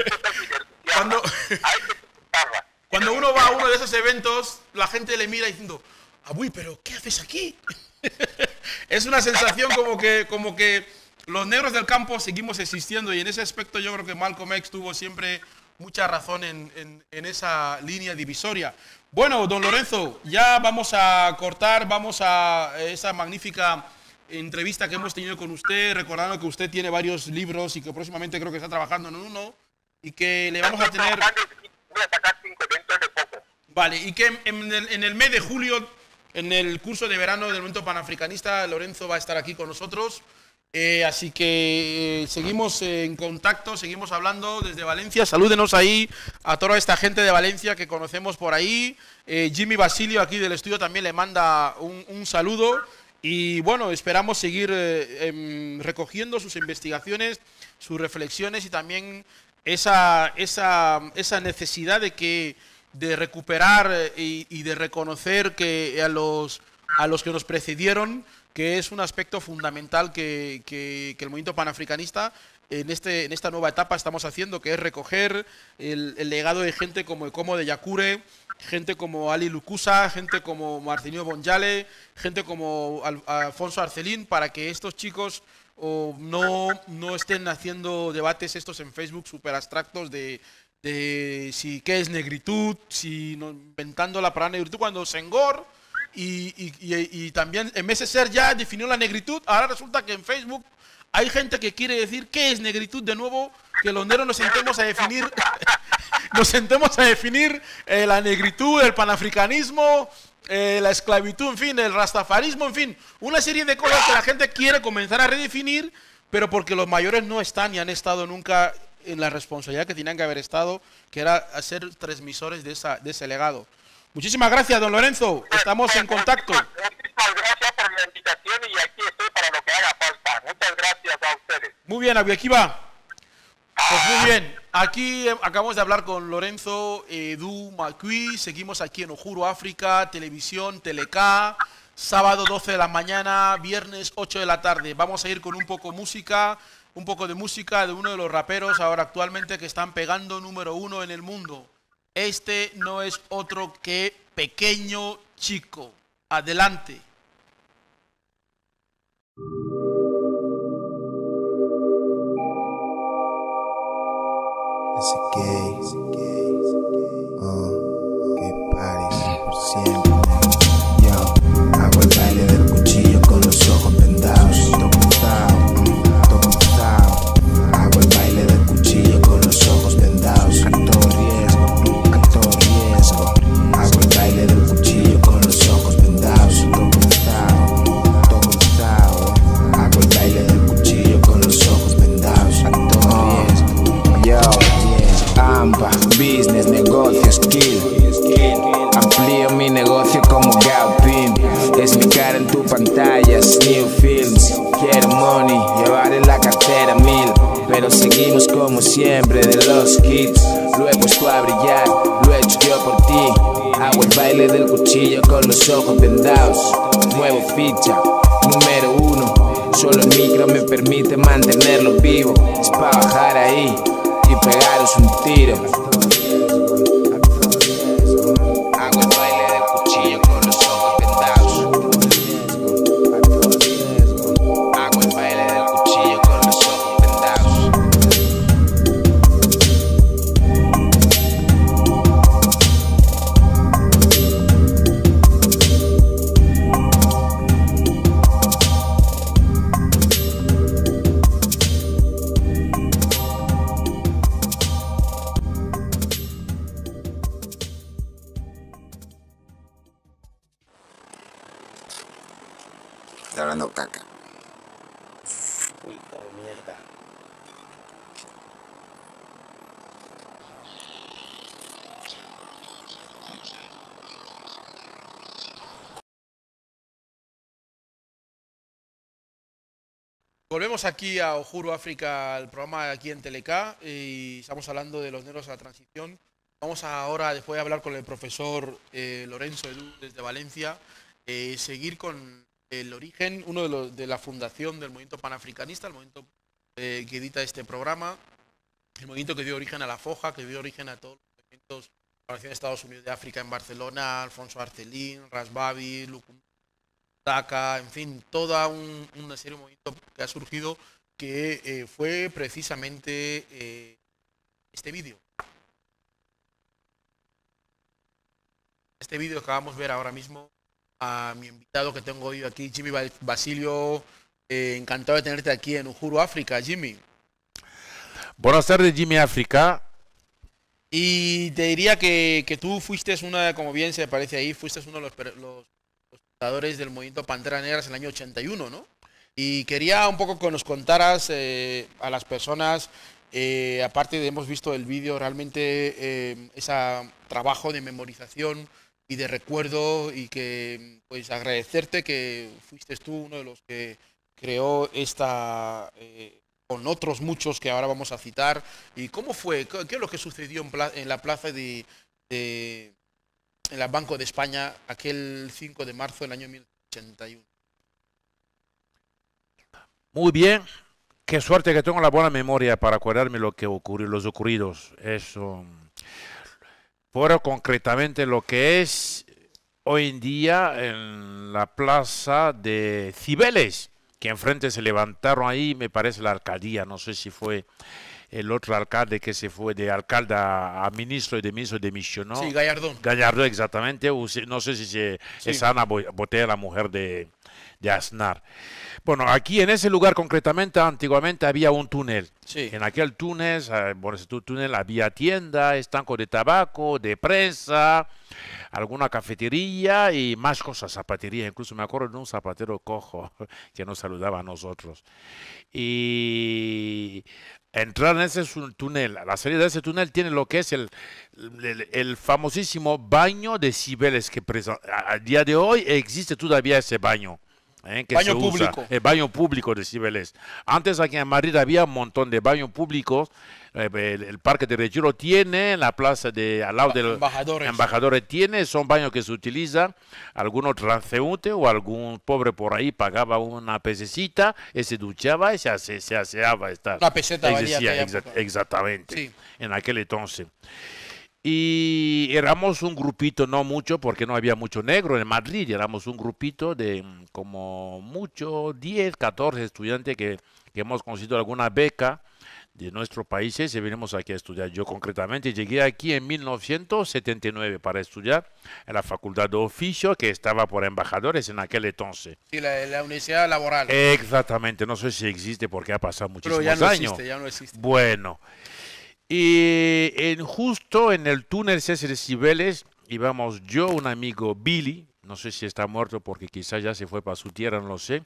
uno va a uno de esos eventos, la gente le mira diciendo, Abuy, pero ¿qué haces aquí? Es una sensación como que los negros del campo seguimos existiendo, y en ese aspecto yo creo que Malcolm X tuvo siempre mucha razón en esa línea divisoria. Bueno, don Lorenzo, ya vamos a cortar, vamos a esa magnífica entrevista que hemos tenido con usted, recordando que usted tiene varios libros y que próximamente creo que está trabajando en uno y que le vamos a tener... Voy a sacar 5 dentro de poco. Vale, y que en el mes de julio, en el curso de verano del Movimiento Panafricanista, Lorenzo va a estar aquí con nosotros. Así que seguimos en contacto, seguimos hablando desde Valencia. Salúdenos ahí a toda esta gente de Valencia que conocemos por ahí. Jimmy Basilio aquí del estudio también le manda un saludo. Y bueno, esperamos seguir recogiendo sus investigaciones, sus reflexiones y también esa necesidad de recuperar y de reconocer que a los que nos precedieron, que es un aspecto fundamental que el movimiento panafricanista en esta nueva etapa estamos haciendo, que es recoger el legado de gente como Ekomo de Yakure, gente como Ali Lukusa, gente como Marcelino Bonjale, gente como Alfonso Arcelín, para que estos chicos no estén haciendo debates estos en Facebook súper abstractos de si qué es negritud, inventando la palabra negritud, cuando Senghor y también MSR ya definió la negritud. Ahora resulta que en Facebook hay gente que quiere decir qué es negritud de nuevo, que los negros nos sentemos a definir la negritud, el panafricanismo, la esclavitud, en fin, el rastafarismo, en fin, una serie de cosas que la gente quiere comenzar a redefinir, pero porque los mayores no están y han estado nunca en la responsabilidad que tenían que haber estado, que era ser transmisores de ese legado. Muchísimas gracias, don Lorenzo. Estamos en contacto. Muchísimas gracias por la invitación y aquí estoy para lo que haga falta. Muchas gracias a ustedes. Muy bien, Abiakiba. Pues muy bien. Aquí acabamos de hablar con Lorenzo Edu Macui. Seguimos aquí en Uhuru África, televisión, Teleca. Sábado 12 de la mañana, viernes 8 de la tarde. Vamos a ir con un poco de música de uno de los raperos ahora actualmente que están pegando número 1 en el mundo. Este no es otro que Pequeño Chico. Adelante. Ese gay, gay party, por siempre. Yo hago el baile del cuchillo con los ojos vendados. Documentado. Hago el baile del cuchillo con los ojos vendados. A todo riesgo. Hago el baile del cuchillo con los ojos vendados. Documentado. Hago el baile del cuchillo con los ojos vendados. A todo riesgo. Yo. AMPA, business, negocio, skill. Amplío mi negocio como Gaupin. Es mi cara en tu pantalla, new films. Quiero money, llevar en la cartera 1000. Pero seguimos como siempre de los kids. Lo he puesto a brillar, lo he hecho yo por ti. Hago el baile del cuchillo con los ojos vendados. Nuevo ficha, número 1. Solo el micro me permite mantenerlo vivo. Es pa' bajar ahí y pegaros un tiro. Hago el baile del cuchillo con los ojos vendados. Hago el baile del cuchillo con los ojos vendados. Está hablando caca. Puta de mierda. Volvemos aquí a Uhuru África, el programa aquí en Teleca, y estamos hablando de los negros a la transición. Vamos ahora, después de hablar con el profesor Lorenzo Edu desde Valencia, seguir con el origen, uno de la fundación del movimiento panafricanista, el movimiento que edita este programa, el movimiento que dio origen a la FOJA, que dio origen a todos los movimientos de la Organización de Estados Unidos de África en Barcelona, Alfonso Arcelín, Rasbabi, Taka, en fin, toda una serie de movimientos que ha surgido que fue precisamente este vídeo. Este vídeo que vamos a ver ahora mismo a mi invitado que tengo hoy aquí, Jimmy Basilio. Encantado de tenerte aquí en Uhuru África, Jimmy. Buenas tardes, Jimmy África. Y te diría que tú fuiste como bien se parece ahí, fuiste uno de los fundadores del movimiento Panteras Negras en el año 81, ¿no? Y quería un poco que nos contaras a las personas, aparte de hemos visto el vídeo, realmente ese trabajo de memorización y de recuerdo, y que pues agradecerte que fuiste tú uno de los que creó esta, con otros muchos que ahora vamos a citar. ¿Y cómo fue? ¿Qué es lo que sucedió en la plaza en el Banco de España aquel 5 de marzo del año 1981? Muy bien. Qué suerte que tengo la buena memoria para acordarme lo que ocurrió, los ocurridos. Eso. Fueron concretamente lo que es hoy en día en la plaza de Cibeles, que enfrente se levantaron ahí, me parece la alcaldía, no sé si fue el otro alcalde que se fue de alcalde a ministro y de ministro demisionó. Sí, Gallardón. Gallardón, exactamente. No sé si es Ana Botella, la mujer de Aznar. Bueno, aquí en ese lugar concretamente, antiguamente había un túnel. Sí. En aquel túnel, por ese túnel había tienda, estanco de tabaco, de prensa, alguna cafetería y más cosas, zapatería. Incluso me acuerdo de un zapatero cojo que nos saludaba a nosotros. Y entrar en ese túnel, la salida de ese túnel tiene lo que es el famosísimo baño de Cibeles, que a día de hoy existe todavía ese baño. Que baño se público. Usa, el baño público de Cibeles. Antes aquí en Madrid había un montón de baños públicos. El Parque de Retiro tiene, la plaza de al lado del embajadores tiene, son baños que se utilizan. Algunos transeúnte o algún pobre por ahí pagaba una pesecita, y se duchaba y se aseaba. Una peseta valía. Exactamente, sí. En aquel entonces. Y éramos un grupito, no mucho, porque no había mucho negro en Madrid, éramos un grupito de como mucho, 10, 14 estudiantes que hemos conseguido alguna beca de nuestros países y venimos aquí a estudiar. Yo concretamente llegué aquí en 1979 para estudiar en la Facultad de Oficio, que estaba por embajadores en aquel entonces. Sí, la Universidad Laboral. Exactamente, no sé si existe porque ha pasado muchísimos años. Ya no existe. Bueno. Y justo en el túnel César de Cibeles íbamos yo, un amigo Billy, no sé si está muerto porque quizás ya se fue para su tierra, no lo sé.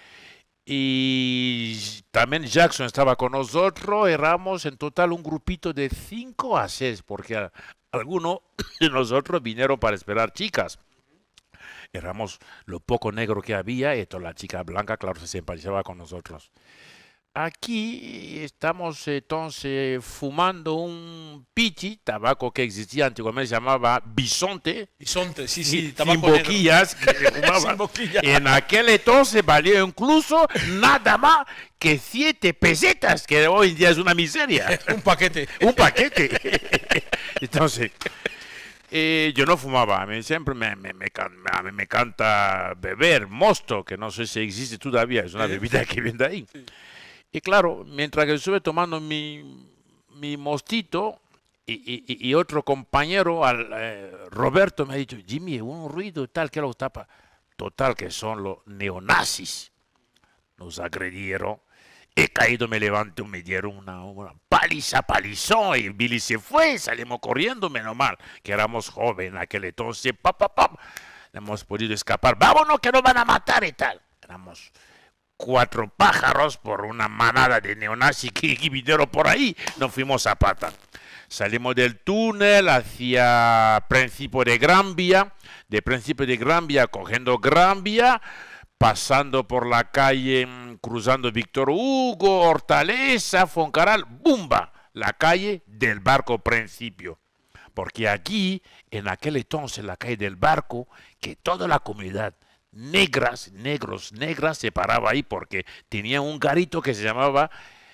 Y también Jackson estaba con nosotros, éramos en total un grupito de 5 a 6, porque algunos de nosotros vinieron para esperar chicas. Éramos lo poco negro que había y toda la chica blanca, claro, se simpatizaba con nosotros. Aquí estamos entonces fumando un pichi, tabaco que existía antiguamente, se llamaba bisonte. Bisonte, sí, sin tabaco boquillas. Que se fumaba. Sin boquillas. En aquel entonces valía incluso nada más que 7 pesetas, que hoy en día es una miseria. Un paquete. Un paquete. Entonces, yo no fumaba, a mí siempre me encanta beber mosto, que no sé si existe todavía, es una bebida que viene de ahí. Sí. Y claro, mientras que estuve tomando mi mostito y otro compañero, Roberto, me ha dicho, Jimmy, un ruido y tal, que lo tapa. Total, que son los neonazis. Nos agredieron. He caído, me levanté, me dieron una palizón y Billy se fue, salimos corriendo, menos mal, que éramos jóvenes aquel entonces, hemos podido escapar. Vámonos, que nos van a matar y tal. Éramos 4 pájaros por una manada de neonazis que vinieron por ahí. Nos fuimos a pata. Salimos del túnel hacia Príncipe de Gran Vía. De Príncipe de Gran Vía, cogiendo Gran Vía, pasando por la calle, cruzando Víctor Hugo, Hortaleza, Foncaral, ¡bumba! La calle del Barco Principio. Porque aquí, en aquel entonces, la calle del Barco, que toda la comunidad negras se paraba ahí porque tenía un garito que se llamaba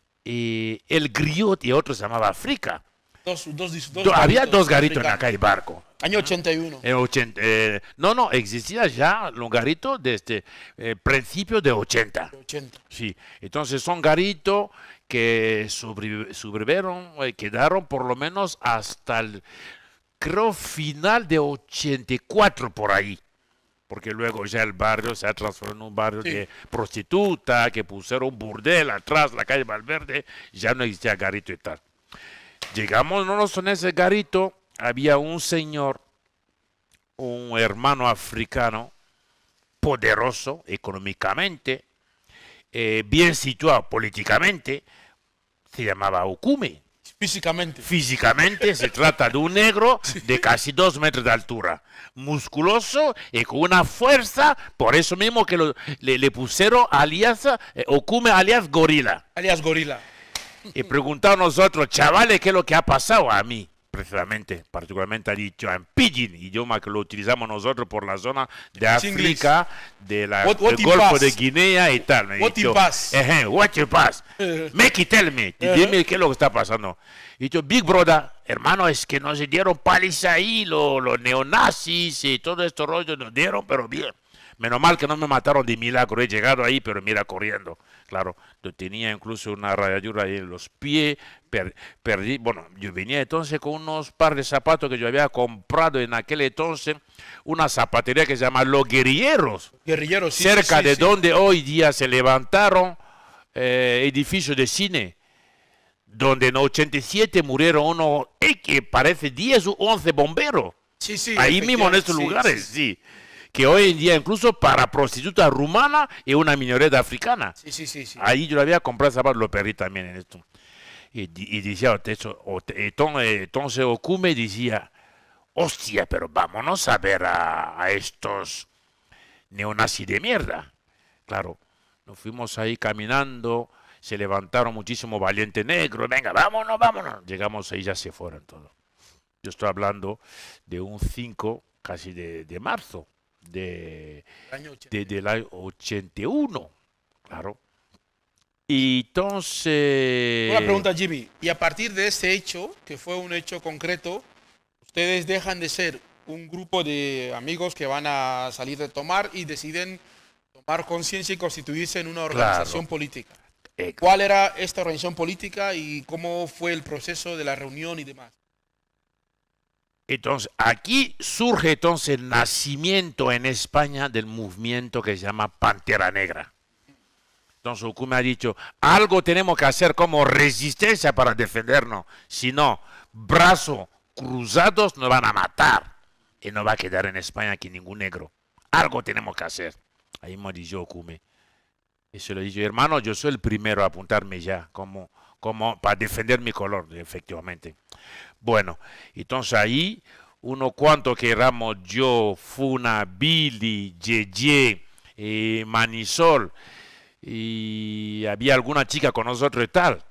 El Griot y otro se llamaba África. Había dos garitos en aquel barco. Año 81. No, existía ya los garitos desde principios de 80. Sí, entonces son garitos que sobrevivieron, quedaron por lo menos hasta el, creo, final de 84 por ahí. Porque luego ya el barrio se ha transformado en un barrio de prostituta, que pusieron un burdel atrás, la calle Valverde, ya no existía garito y tal. Llegamos nosotros en ese garito, había un señor, un hermano africano, poderoso económicamente, bien situado políticamente, se llamaba Okume. Físicamente se trata de un negro de casi 2 metros de altura, musculoso y con una fuerza, por eso mismo que le pusieron alias Okume alias Gorila. Y preguntamos nosotros, chavales, ¿qué es lo que ha pasado? A mí, precisamente, particularmente ha dicho en pidgin, idioma que lo utilizamos nosotros por la zona de África, del Golfo de Guinea y tal. What you pass? What you pass? Make it tell me. Dime qué es lo que está pasando. Y dicho, Big Brother, hermano, es que nos dieron paliza ahí, los neonazis y todo esto rollo nos dieron, pero bien. Menos mal que no me mataron de milagro, he llegado ahí, pero mira, corriendo. Claro, yo tenía incluso una rayadura ahí en los pies, perdí, bueno, yo venía entonces con unos par de zapatos que yo había comprado en aquel entonces, una zapatería que se llama Los Guerrilleros. Cerca de donde hoy día se levantaron edificios de cine, donde en 87 murieron unos, que parece 10 o 11 bomberos. Ahí mismo en estos lugares, sí. Que hoy en día incluso para prostituta rumana y una minoría africana. Ahí yo lo había comprado zapatos, lo perdí también en esto. Y decía, entonces Okume decía, hostia, pero vámonos a ver a estos neonazis de mierda. Claro, nos fuimos ahí caminando, se levantaron muchísimos valientes negros, venga, vámonos. Llegamos ahí, ya se fueron todos. Yo estoy hablando de un 5 casi de marzo. Del año 81, claro. Y entonces... Una pregunta, Jimmy. Y a partir de ese hecho, que fue un hecho concreto, ustedes dejan de ser un grupo de amigos que van a salir de tomar y deciden tomar conciencia y constituirse en una organización política. ¿Cuál era esta organización política y cómo fue el proceso de la reunión y demás? Entonces, aquí surge entonces el nacimiento en España del movimiento que se llama Pantera Negra. Entonces, Okume ha dicho, algo tenemos que hacer como resistencia para defendernos. Si no, brazos cruzados nos van a matar. Y no va a quedar en España aquí ningún negro. Algo tenemos que hacer. Ahí me dijo Okume. Y se lo dijo, hermano, yo soy el primero a apuntarme ya, como para defender mi color, efectivamente. Bueno, entonces ahí, uno cuanto que éramos yo, Funa, Billy, Yeye, Manisol, y había alguna chica con nosotros y tal.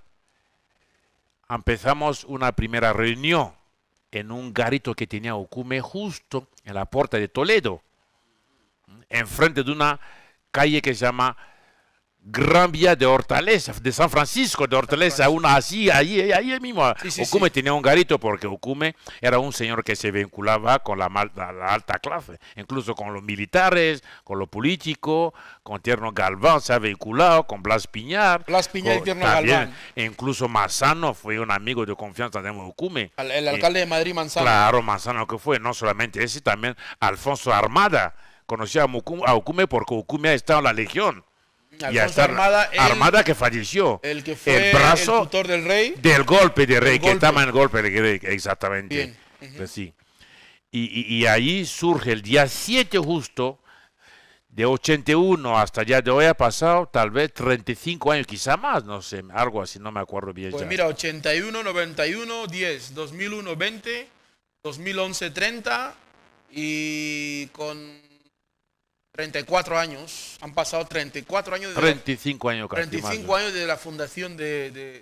Empezamos una primera reunión en un garito que tenía Okume justo en la puerta de Toledo, enfrente de una calle que se llama Gran Vía de Hortaleza, de San Francisco de Hortaleza, una así, ahí mismo. Okume tenía un garito porque Okume era un señor que se vinculaba con la alta clase, incluso con los militares, con los políticos, con Tierno Galván se ha vinculado, con Blas Piñar. Y Tierno Galván. Incluso Manzano fue un amigo de confianza de Okume. El alcalde de Madrid, Manzano. Claro, Manzano que fue, no solamente ese, también Alfonso Armada. Conocía a Okume porque Okume ha estado en la Legión. Y hasta Armada que falleció. El que fue el tutor del rey. Del golpe de rey, que estaba en el golpe de rey, exactamente. Bien. Pues sí. Y ahí surge el día 7 justo, de 81 hasta ya de hoy ha pasado tal vez 35 años, quizá más, no sé, algo así, no me acuerdo bien. Pues ya. Mira, 81, 91, 10, 2001, 20, 2011, 30 y con 34 años, han pasado 34 años. 35 años casi 35 años de la fundación de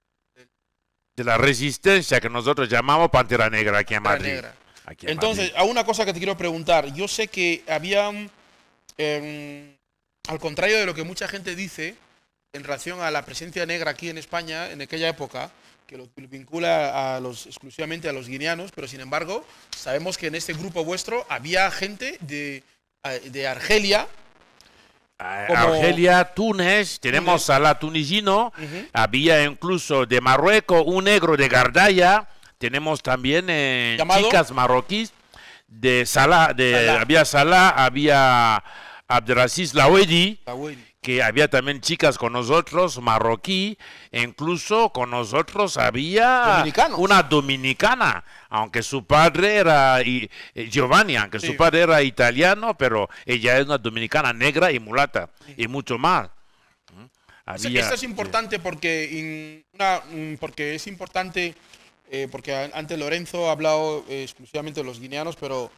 la resistencia que nosotros llamamos Pantera Negra aquí en Madrid. Entonces, a una cosa que te quiero preguntar, yo sé que habían al contrario de lo que mucha gente dice en relación a la presencia negra aquí en España en aquella época, que lo vincula exclusivamente a los guineanos, pero sin embargo sabemos que en este grupo vuestro había gente de Argelia. Argelia, Túnez, tenemos Salah tunisino, había incluso de Marruecos un negro de Gardaya, tenemos también chicas marroquíes, de Salah, había Salah, había Abdelaziz Lawedi, que había también chicas con nosotros, marroquí, e incluso con nosotros había una dominicana, aunque su padre era Giovanni, aunque su padre era italiano, pero ella es una dominicana negra y mulata, y mucho más. Esto es importante porque es importante, porque antes Lorenzo ha hablado exclusivamente de los guineanos, pero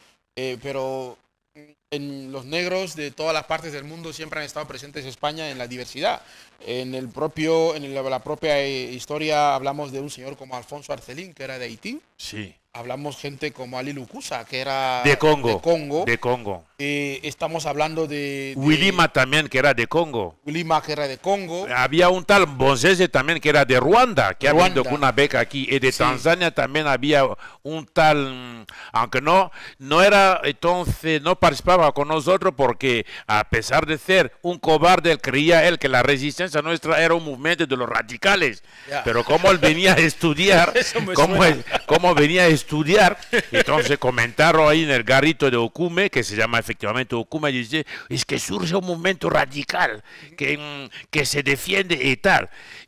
en los negros de todas las partes del mundo siempre han estado presentes en España en la diversidad. En la propia historia hablamos de un señor como Alfonso Arcelín, que era de Haití. Sí. Hablamos gente como Ali Lukusa, que era de Congo. De Congo. Estamos hablando de Wilima también, que era de Congo. Wilima, que era de Congo. Había un tal Bonzese también, que era de Ruanda, que ha venido con una beca aquí. Y de Tanzania también había un tal, aunque no era, entonces no participaba con nosotros porque a pesar de ser un cobarde, él creía él que la resistencia nuestra era un movimiento de los radicales. Pero como él venía a estudiar, como venía a estudiar, entonces comentaron ahí en el garrito de Okume, que se llama efectivamente Okume, y dice, es que surge un movimiento radical que se defiende y tal.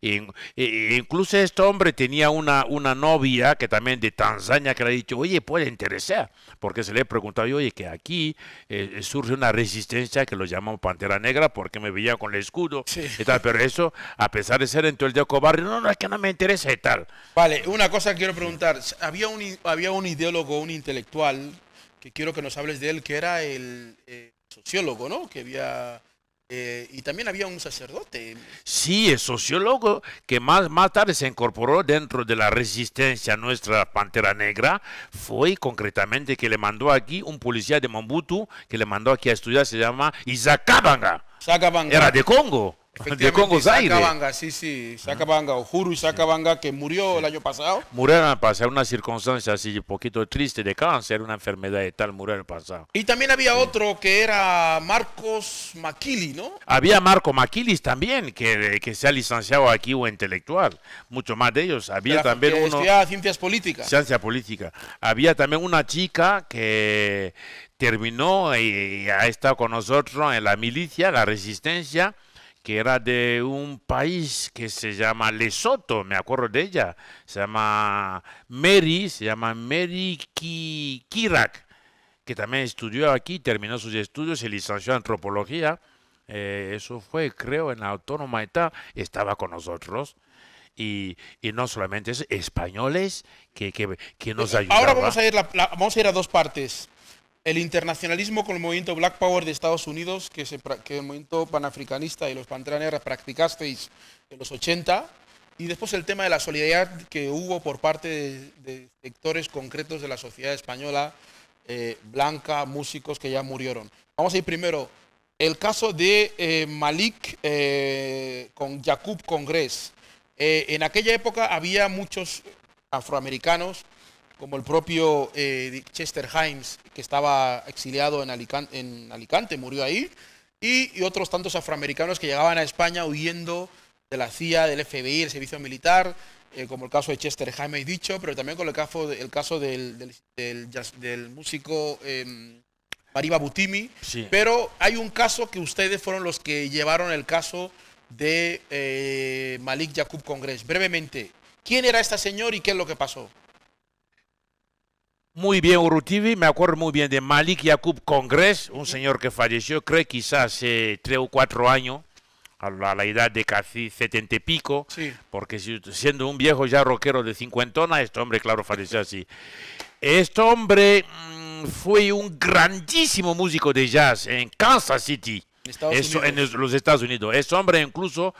Incluso este hombre tenía una novia que también de Tanzania, que le ha dicho, oye, puede interesar, porque se le he preguntado, oye, que aquí surge una resistencia que lo llamamos Pantera Negra, porque me veía con el escudo y tal, pero eso, a pesar de ser en todo el día cobarde, no, es que no me interesa y tal. Vale, una cosa que quiero preguntar, había un ideólogo, un intelectual, que quiero que nos hables de él, que era el sociólogo, ¿no? Que había... y también había un sacerdote. Sí, el sociólogo que más tarde se incorporó dentro de la resistencia nuestra Pantera Negra, fue concretamente que le mandó aquí un policía de Mobutu, que le mandó aquí a estudiar, se llama Isaac Kabanga. Era de Congo. De Congo Zaire. Sakabanga, Sakabanga, Uhuru y Sakabanga, que murió el año pasado. Murió el año pasado, una circunstancia así un poquito triste de cáncer, una enfermedad y tal, murió el año pasado. Y también había otro que era Marcos Makili, ¿no? Había Marco Maquilis también, que se ha licenciado aquí o intelectual, mucho más de ellos. Había también uno... estudiaba ciencias políticas. Ciencia política. Había también una chica que terminó y ha estado con nosotros en la milicia, la resistencia, que era de un país que se llama Lesoto, me acuerdo de ella, se llama Mary Kirak, que también estudió aquí, terminó sus estudios, se licenció en antropología, eso fue, creo, en la Autónoma y tal, estaba con nosotros. Y no solamente eso, españoles que nos ayudaban. Ahora vamos a ir a dos partes. El internacionalismo con el movimiento Black Power de Estados Unidos, que el movimiento panafricanista y los Pantera Negra practicasteis en los 80, y después el tema de la solidaridad que hubo por parte de sectores concretos de la sociedad española, blanca, músicos que ya murieron. Vamos a ir primero, el caso de Malik con Yacub Congrés. En aquella época había muchos afroamericanos, como el propio Chester Himes, que estaba exiliado en Alicante, murió ahí, y otros tantos afroamericanos que llegaban a España huyendo de la CIA, del FBI, del servicio militar, como el caso de Chester Himes dicho, pero también con el caso del músico Mariba Butimi. Sí. Pero hay un caso que ustedes fueron los que llevaron el caso de Malik Yacub Congrés. Brevemente, ¿quién era este señor y qué es lo que pasó? Muy bien, Urrutivi, me acuerdo muy bien de Malik Yacub Congrés, un señor que falleció, creo quizás hace 3 o 4 años, a la edad de casi 70 y pico, porque siendo un viejo ya rockero de 50, este hombre, claro, falleció así. Este hombre fue un grandísimo músico de jazz en Kansas City, en los Estados Unidos. Este hombre incluso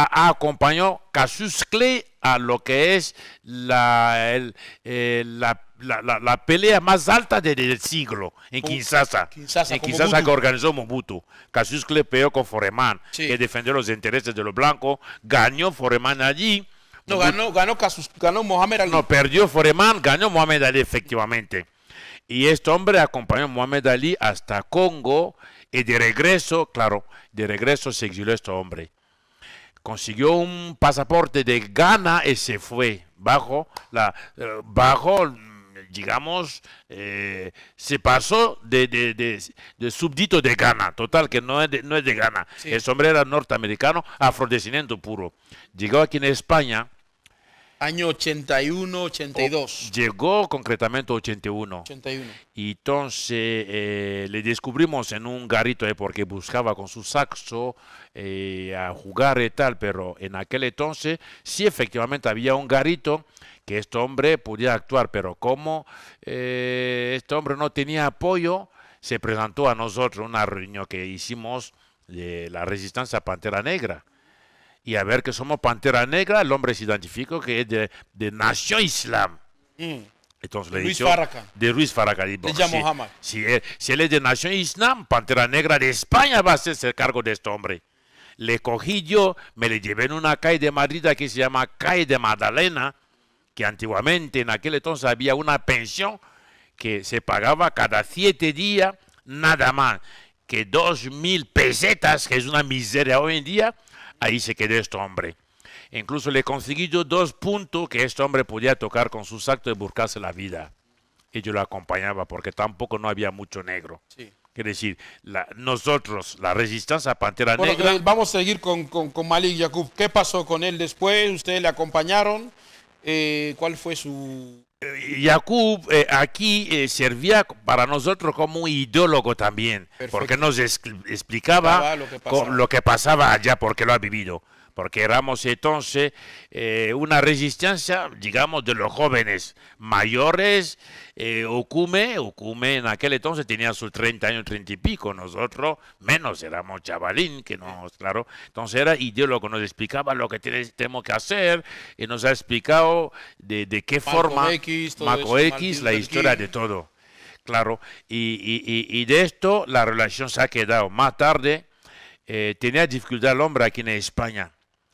acompañó Cassius Clay a lo que es la la pelea más alta del siglo en Kinshasa. En Kinshasa que organizó Mobutu. Cassius Clay peleó con Foreman, que defendió los intereses de los blancos. Ganó Foreman allí. No, ganó Mohamed Ali. No, perdió Foreman, ganó Mohamed Ali efectivamente. Y este hombre acompañó a Mohamed Ali hasta Congo y de regreso, claro, de regreso se exilió este hombre. Consiguió un pasaporte de Ghana y se fue digamos, se pasó de súbdito de Ghana, total que no es de Ghana. Sí. Ese hombre era norteamericano, afrodescendiente puro. Llegó aquí en España. Año 81, 82. Llegó concretamente 81. 81. Y entonces le descubrimos en un garito porque buscaba con su saxo a jugar y tal, pero en aquel entonces sí efectivamente había un garito que este hombre podía actuar, pero como este hombre no tenía apoyo, se presentó a nosotros una reunión que hicimos de la resistencia Pantera Negra. Y a ver que somos Pantera Negra, el hombre se identificó que es de Nación Islam. Entonces le dijo de Ruiz Farrakhan. Si él es de Nación Islam, Pantera Negra de España va a hacerse cargo de este hombre. Le cogí yo, me le llevé en una calle de Madrid que se llama Calle de Magdalena, que antiguamente en aquel entonces había una pensión que se pagaba cada 7 días, nada más que 2.000 pesetas, que es una miseria hoy en día. Ahí se quedó este hombre. Incluso le conseguí yo 2 puntos que este hombre podía tocar con sus actos de buscarse la vida. Y yo lo acompañaba porque tampoco no había mucho negro. Sí. Quiere decir, nosotros, la resistencia Pantera Negra... Vamos a seguir con Malik Yacoub. ¿Qué pasó con él después? ¿Ustedes le acompañaron? ¿Cuál fue su...? Yacoub aquí servía para nosotros como un ideólogo también. Perfecto. Porque nos explicaba lo que pasaba allá, porque lo ha vivido. Porque éramos entonces una resistencia, digamos, de los jóvenes mayores. Okume en aquel entonces tenía sus 30 años, 30 y pico. Nosotros éramos chavalín, claro. Entonces era ideólogo, nos explicaba lo que tenemos que hacer y nos ha explicado de qué forma, Marco X, la historia de todo. Claro, y de esto la relación se ha quedado. Más tarde tenía dificultad el hombre aquí en España.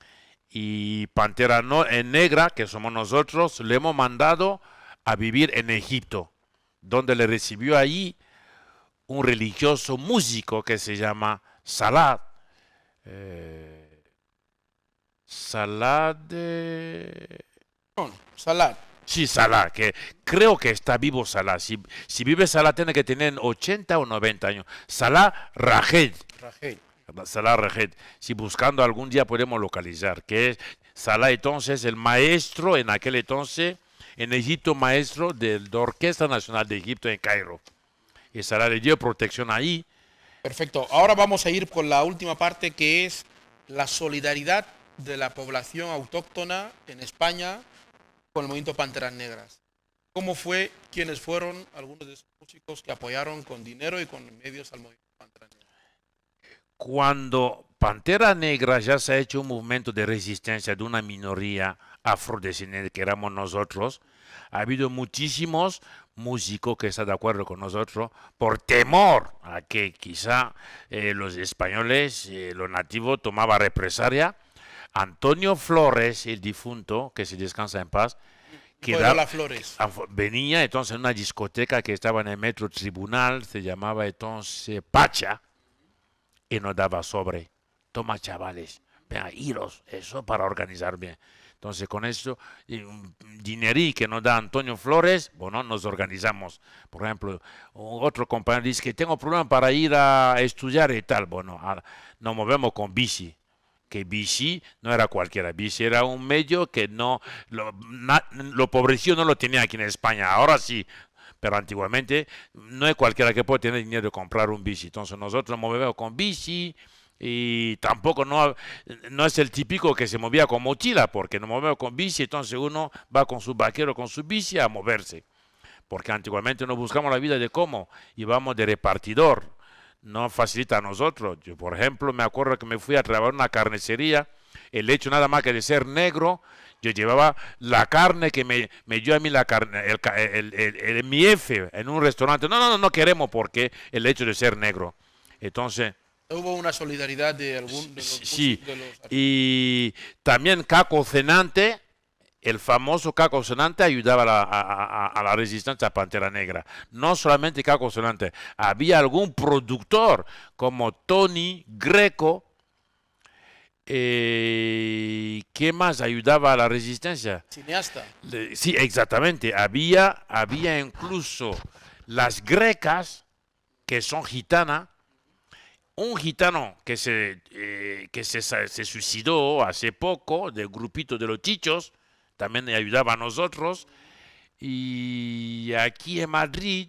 Y Pantera Negra, que somos nosotros, le hemos mandado a vivir en Egipto, donde le recibió ahí un religioso músico que se llama Salah. Salah. Sí, Salah, que creo que está vivo Salah. Si vive Salah tiene que tener 80 o 90 años. Salah Rahed. Salah Rahed. Si buscando algún día podemos localizar. Que es Salah entonces el maestro en aquel entonces, en Egipto, maestro de la Orquesta Nacional de Egipto en Cairo. Y Salah le dio protección ahí. Perfecto. Ahora vamos a ir con la última parte, que es la solidaridad de la población autóctona en España con el movimiento Panteras Negras. ¿Cómo fue? ¿Quiénes fueron algunos de esos músicos que apoyaron con dinero y con medios al movimiento Panteras Negras? Cuando Pantera Negra ya se ha hecho un movimiento de resistencia de una minoría afrodescendiente que éramos nosotros, ha habido muchísimos músicos que están de acuerdo con nosotros por temor a que quizá los españoles, los nativos, tomaban represalia. Antonio Flores, el difunto, que se descansa en paz, venía entonces en una discoteca que estaba en el Metro Tribunal, se llamaba entonces Pacha, y nos daba sobre. Toma, chavales, venga, iros, eso para organizar bien. Entonces con eso, un dinerí que nos da Antonio Flores, bueno, nos organizamos. Por ejemplo, otro compañero dice que tengo problema para ir a estudiar y tal. Bueno, nos movemos con bici. Que bici no era cualquiera, bici era un medio que lo pobreció no lo tenía aquí en España, ahora sí, pero antiguamente no es cualquiera que puede tener dinero de comprar un bici. Entonces nosotros nos movemos con bici y tampoco no es el típico que se movía con mochila, porque nos movemos con bici, entonces uno va con su vaquero, con su bici a moverse, porque antiguamente no buscamos la vida de cómo, íbamos de repartidor. No facilita a nosotros. Yo, por ejemplo, me acuerdo que me fui a trabajar en una carnicería el hecho nada más que de ser negro, yo llevaba la carne que me dio a mí la carne, mi F en un restaurante. No queremos porque el hecho de ser negro. Entonces... Hubo una solidaridad de algún de los... Sí, de los... y también Caco Cenante, el famoso Caco Cenante ayudaba a la resistencia a Pantera Negra. No solamente Caco Cenante, había algún productor como Tony Greco, ¿qué más ayudaba a la resistencia? Cineasta. Sí, exactamente. Había incluso las grecas, que son gitanas. Un gitano que se suicidó hace poco, del grupito de los chichos, también ayudaba a nosotros. Y aquí en Madrid,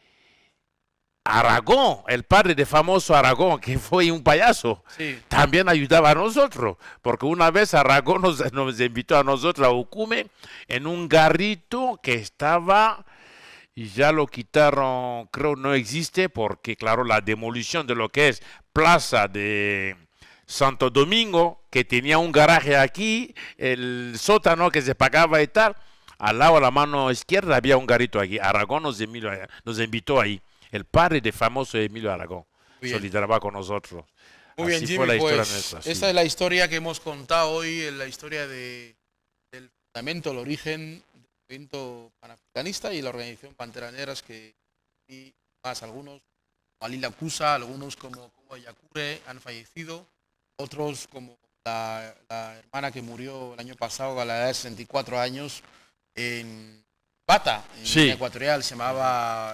Aragón, el padre de famoso Aragón, que fue un payaso, sí, también ayudaba a nosotros, porque una vez Aragón nos invitó a nosotros a Ucume en un garrito que estaba... Y ya lo quitaron, creo no existe, porque claro, la demolición de lo que es Plaza de Santo Domingo, que tenía un garaje aquí, el sótano que se pagaba y tal, al lado a la mano izquierda había un garito aquí. Aragón nos invitó ahí. El padre de famoso Emilio Aragón solidarizaba con nosotros. Muy bien, Así Jimmy, fue la historia pues nuestra, sí. esta es la historia que hemos contado hoy, la historia del fundamento, el origen movimiento panafricanista y la organización Pantera Negras, que y más algunos como Alila Kusa, algunos como Yakure han fallecido, otros como la hermana que murió el año pasado a la edad de 64 años en Bata, en Sí. Ecuatorial, se llamaba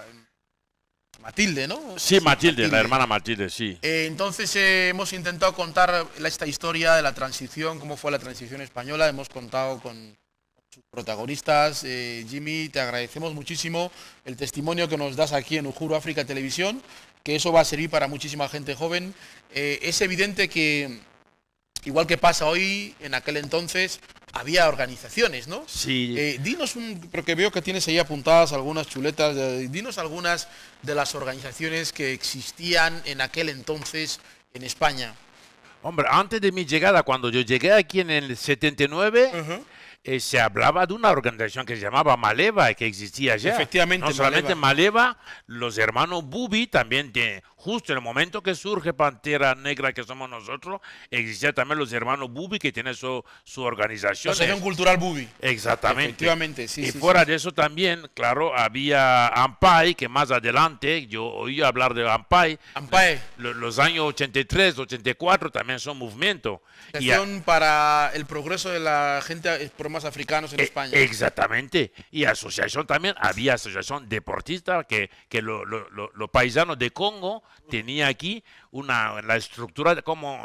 Matilde, ¿no? Sí, Matilde, la hermana Matilde, sí. Entonces hemos intentado contar esta historia de la transición, cómo fue la transición española, hemos contado con sus protagonistas. Jimmy, te agradecemos muchísimo el testimonio que nos das aquí en Uhuru África Televisión, que eso va a servir para muchísima gente joven. Es evidente que, igual que pasa hoy, en aquel entonces había organizaciones, ¿no? Sí. Dinos, porque veo que tienes ahí apuntadas algunas chuletas, dinos algunas de las organizaciones que existían en aquel entonces en España. Hombre, antes de mi llegada, cuando yo llegué aquí en el 79, se hablaba de una organización que se llamaba Maleva, que existía ya. Efectivamente, no solamente Maleva, los hermanos Bubi también, justo en el momento que surge Pantera Negra, que somos nosotros, existía también los hermanos Bubi, que tienen su organización. La Asociación Cultural Bubi. Exactamente. Efectivamente, sí. Y fuera de eso también, claro, había AMPAI, que más adelante, yo oí hablar de AMPAI. AMPAI. Los años 83, 84 también son movimientos. Asociación para el progreso de la gente, más africanos en España. Exactamente. Y asociación también, había asociación deportista que los paisanos de Congo tenía aquí la estructura como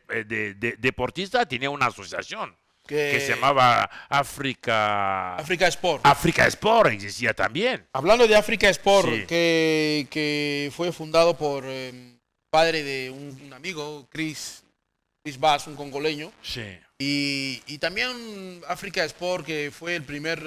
de deportista, tenía una asociación que se llamaba África Sport. África Sport existía también. Hablando de África Sport, Sí. que fue fundado por padre de un amigo, Chris Bass, un congoleño. Sí. Y también África Sport, que fue el primer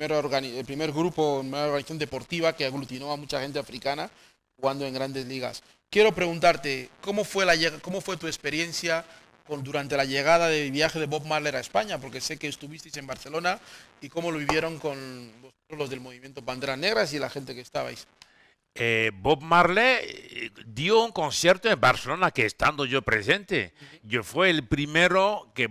grupo, una organización deportiva que aglutinó a mucha gente africana jugando en grandes ligas. Quiero preguntarte, ¿cómo fue tu experiencia durante la llegada del viaje de Bob Marley a España? Porque sé que estuvisteis en Barcelona, y cómo lo vivieron con vosotros, los del movimiento Panteras Negras, y la gente que estabais. Bob Marley dio un concierto en Barcelona que estando yo presente, yo fue el primero que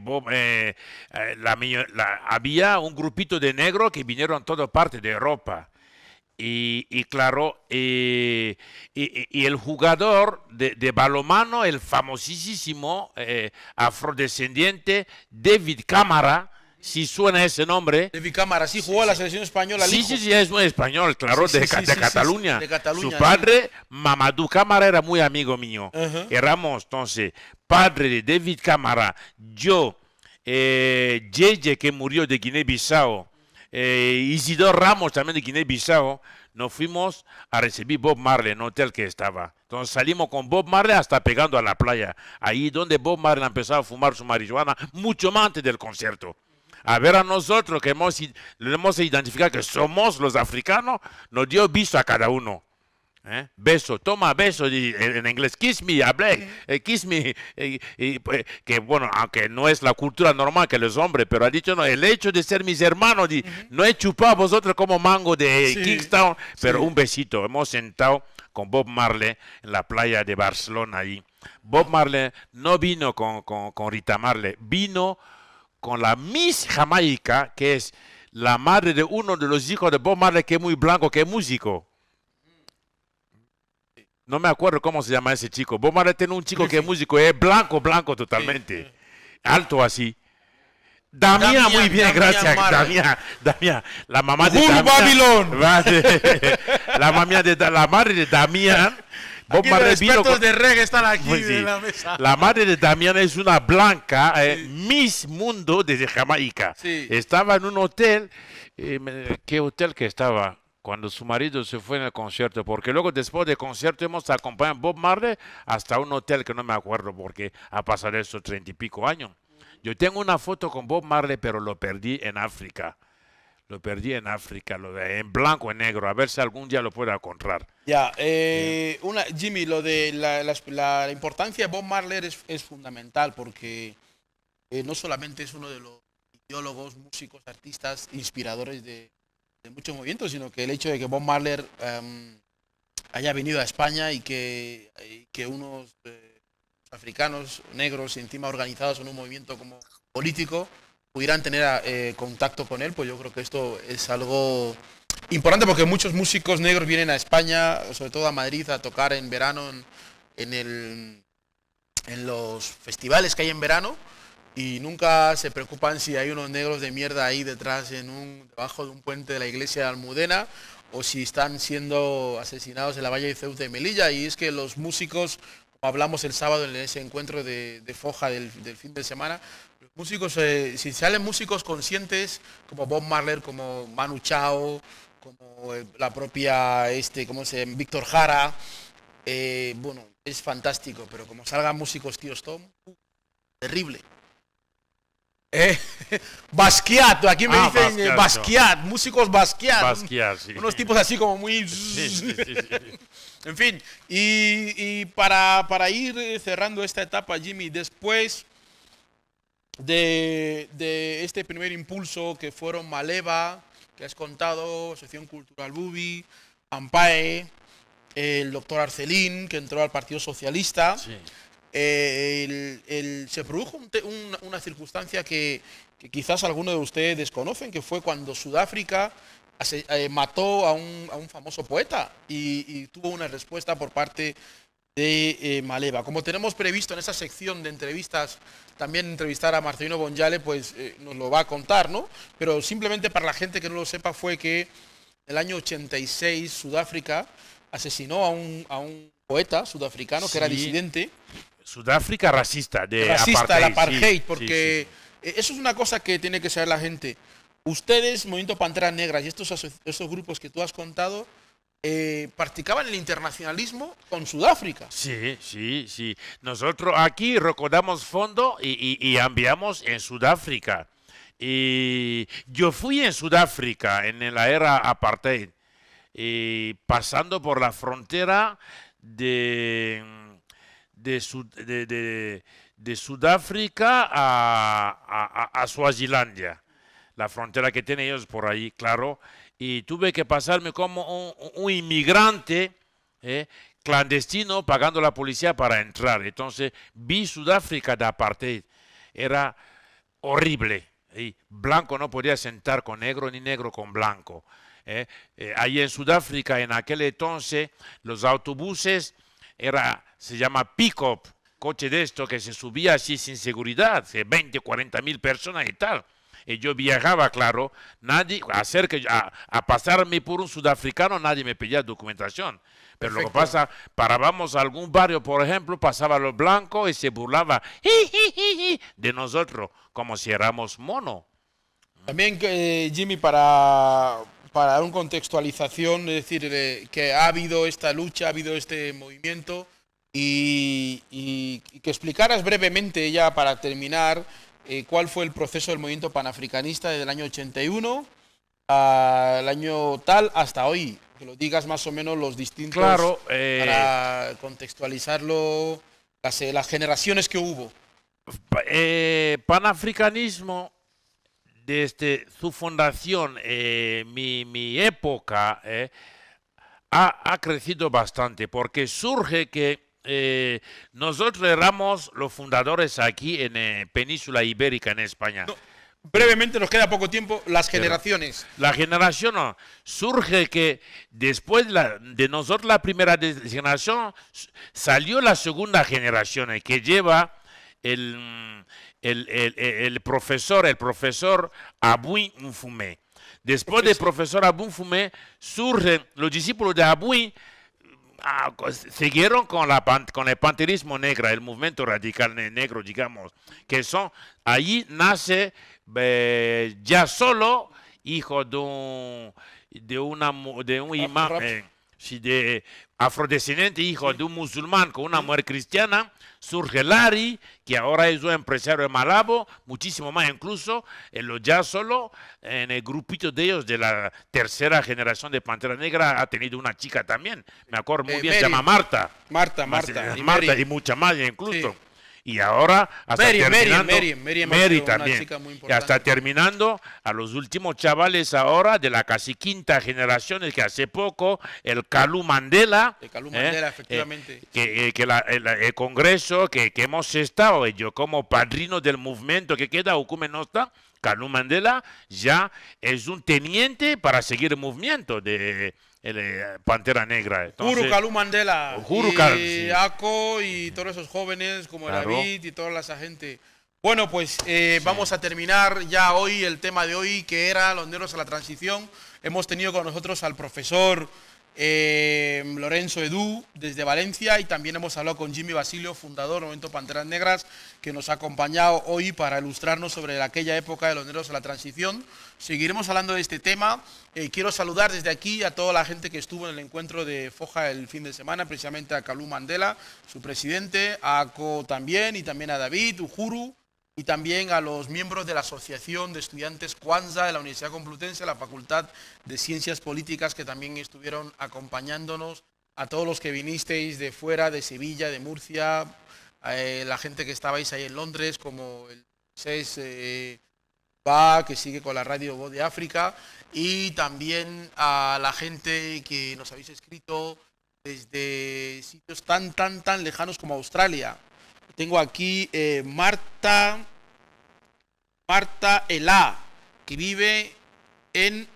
había un grupito de negros que vinieron a toda parte de Europa. Y claro, y el jugador de balonmano, el famosísimo afrodescendiente David Cámara, si suena ese nombre. David Cámara, sí, jugó a la selección española. Sí, es muy español, claro, Sí, de Cataluña. De Cataluña. Su padre, Mamadou Cámara, era muy amigo mío. Éramos, entonces, padre de David Cámara, yo, Yeye, que murió de Guinea-Bissau, Isidoro Ramos, también de Guinea-Bissau, nos fuimos a recibir Bob Marley en el hotel que estaba. Entonces salimos con Bob Marley hasta pegando a la playa. Ahí donde Bob Marley empezó a fumar su marihuana, mucho más antes del concierto. A ver a nosotros que hemos identificado que somos los africanos, nos dio visto a cada uno. Beso, toma beso, en inglés, kiss me, hablé, kiss me, pues, que bueno, aunque no es la cultura normal que los hombres, pero ha dicho, no, el hecho de ser mis hermanos, no he chupado a vosotros como mango de Kingston, pero un besito, hemos sentado con Bob Marley en la playa de Barcelona ahí. Bob Marley no vino con Rita Marley, vino con la Miss Jamaica, que es la madre de uno de los hijos de Bob Marley, que es muy blanco, que es músico. No me acuerdo cómo se llama ese chico. Bob Marley tiene un chico que es músico, es blanco, blanco totalmente. Alto así. Damián, muy bien, gracias. Damián, la mamá de Babylon. La madre de Damián. Bob Marley vino de reggae están aquí en la mesa. La madre de Damián es una blanca, Miss Mundo desde Jamaica. Sí. Estaba en un hotel. ¿Qué hotel que estaba? Cuando su marido se fue en el concierto, porque luego después del concierto hemos acompañado a Bob Marley hasta un hotel que no me acuerdo porque ha pasado esos 30 y pico años. Yo tengo una foto con Bob Marley, pero lo perdí en África. Lo perdí en África, en blanco y negro, a ver si algún día lo puedo encontrar. Ya, Jimmy, lo de la importancia de Bob Marley es fundamental porque no solamente es uno de los ideólogos, músicos, artistas, inspiradores de muchos movimientos, sino que el hecho de que Bob Marley haya venido a España y que unos africanos, negros y encima organizados en un movimiento como político pudieran tener contacto con él, pues yo creo que esto es algo importante porque muchos músicos negros vienen a España, sobre todo a Madrid, a tocar en verano en los festivales que hay en verano. Y nunca se preocupan si hay unos negros de mierda ahí detrás, debajo de un puente de la iglesia de Almudena, o si están siendo asesinados en la Valle de Ceuta y Melilla. Y es que los músicos, como hablamos el sábado en ese encuentro de Foja del fin de semana, los músicos, si salen músicos conscientes, como Bob Marley, como Manu Chao, como la propia, Víctor Jara, bueno, es fantástico, pero como salgan músicos tíos Tom, terrible. Basquiat, aquí me dicen Basquiat, músicos Basquiat, sí. Unos tipos así como muy... Sí. En fin, y para ir cerrando esta etapa, Jimmy, después de este primer impulso que fueron Maleva, que has contado, Sección Cultural Bubi, Ampae, el doctor Arcelín, que entró al Partido Socialista... Sí. Se produjo una circunstancia que quizás algunos de ustedes desconocen, que fue cuando Sudáfrica mató a un famoso poeta y tuvo una respuesta por parte de Maleva. Como tenemos previsto en esa sección de entrevistas, también entrevistar a Marcelino Bonjale, pues nos lo va a contar, ¿no? Pero simplemente para la gente que no lo sepa, fue que en el año 86 Sudáfrica asesinó a un poeta sudafricano que era disidente. Sudáfrica racista, el apartheid, porque eso es una cosa que tiene que saber la gente. Ustedes, Movimiento Panteras Negras y estos grupos que tú has contado, practicaban el internacionalismo con Sudáfrica. Sí. Nosotros aquí recordamos fondo y enviamos en Sudáfrica. Y yo fui en Sudáfrica en la era apartheid, pasando por la frontera de Sudáfrica a Suazilandia, la frontera que tienen ellos por ahí, claro, y tuve que pasarme como un inmigrante clandestino pagando la policía para entrar. Entonces vi Sudáfrica de apartheid, era horrible. Blanco no podía sentar con negro ni negro con blanco. Ahí en Sudáfrica, en aquel entonces, los autobuses se llama pick-up, coche de esto que se subía así sin seguridad, 20, 40 mil personas y tal. Y yo viajaba, claro, a pasarme por un sudafricano, nadie me pedía documentación. Pero Perfecto. Lo que pasa, parábamos a algún barrio, por ejemplo, pasaba los blancos y se burlaba de nosotros, como si éramos monos. También, Jimmy, para dar una contextualización, es decir, que ha habido esta lucha, ha habido este movimiento, y que explicaras brevemente, ya para terminar, cuál fue el proceso del movimiento panafricanista desde el año 81 al año tal hasta hoy. Que lo digas más o menos los distintos, Claro, para contextualizarlo, las generaciones que hubo. Panafricanismo, desde su fundación, mi época, ha crecido bastante, porque surge que nosotros éramos los fundadores aquí en Península Ibérica, en España. No, brevemente, nos queda poco tiempo, las generaciones. La generación no, surge que después de nosotros la primera generación, salió la segunda generación, que lleva el profesor Abui Mfume. Después del profesor Abui Mfume, surgen los discípulos de Abui, siguieron con el panterismo negro, el movimiento radical negro, digamos, que son, allí nace ya solo, hijo de un imán, de afrodescendiente, hijo de un musulmán con una mujer cristiana. Surge Larry, que ahora es un empresario de Malabo, muchísimo más incluso, en ya solo, en el grupito de ellos de la tercera generación de Pantera Negra, ha tenido una chica también, me acuerdo muy bien, se llama Marta. Marta Y mucha más incluso. Sí. Y ahora, hasta terminando, Mary también, y hasta terminando a los últimos chavales ahora de la casi quinta generación, el que hace poco, el Kalou Mandela, efectivamente. El congreso que hemos estado, yo como padrino del movimiento que queda, Okume no está, Kalou Mandela ya es un teniente para seguir el movimiento de Pantera Negra. Uhuru Kalou Mandela, sí. Ako y todos esos jóvenes como David y toda esa gente. Bueno, pues vamos a terminar ya hoy el tema de hoy, que era los negros a la transición. Hemos tenido con nosotros al profesor Lorenzo Edu desde Valencia, y también hemos hablado con Jimmy Basilio, fundador del Movimiento Panteras Negras, que nos ha acompañado hoy para ilustrarnos sobre aquella época de los negros a la transición. Seguiremos hablando de este tema. Quiero saludar desde aquí a toda la gente que estuvo en el encuentro de Foja el fin de semana, precisamente a Kalou Mandela, su presidente, a Ako también, y también a David, Uhuru, y también a los miembros de la Asociación de Estudiantes Kwanza de la Universidad Complutense, la Facultad de Ciencias Políticas, que también estuvieron acompañándonos, a todos los que vinisteis de fuera, de Sevilla, de Murcia, la gente que estabais ahí en Londres, como el CES que sigue con la radio Voz de África, y también a la gente que nos habéis escrito desde sitios tan lejanos como Australia. Tengo aquí Marta Elá, que vive en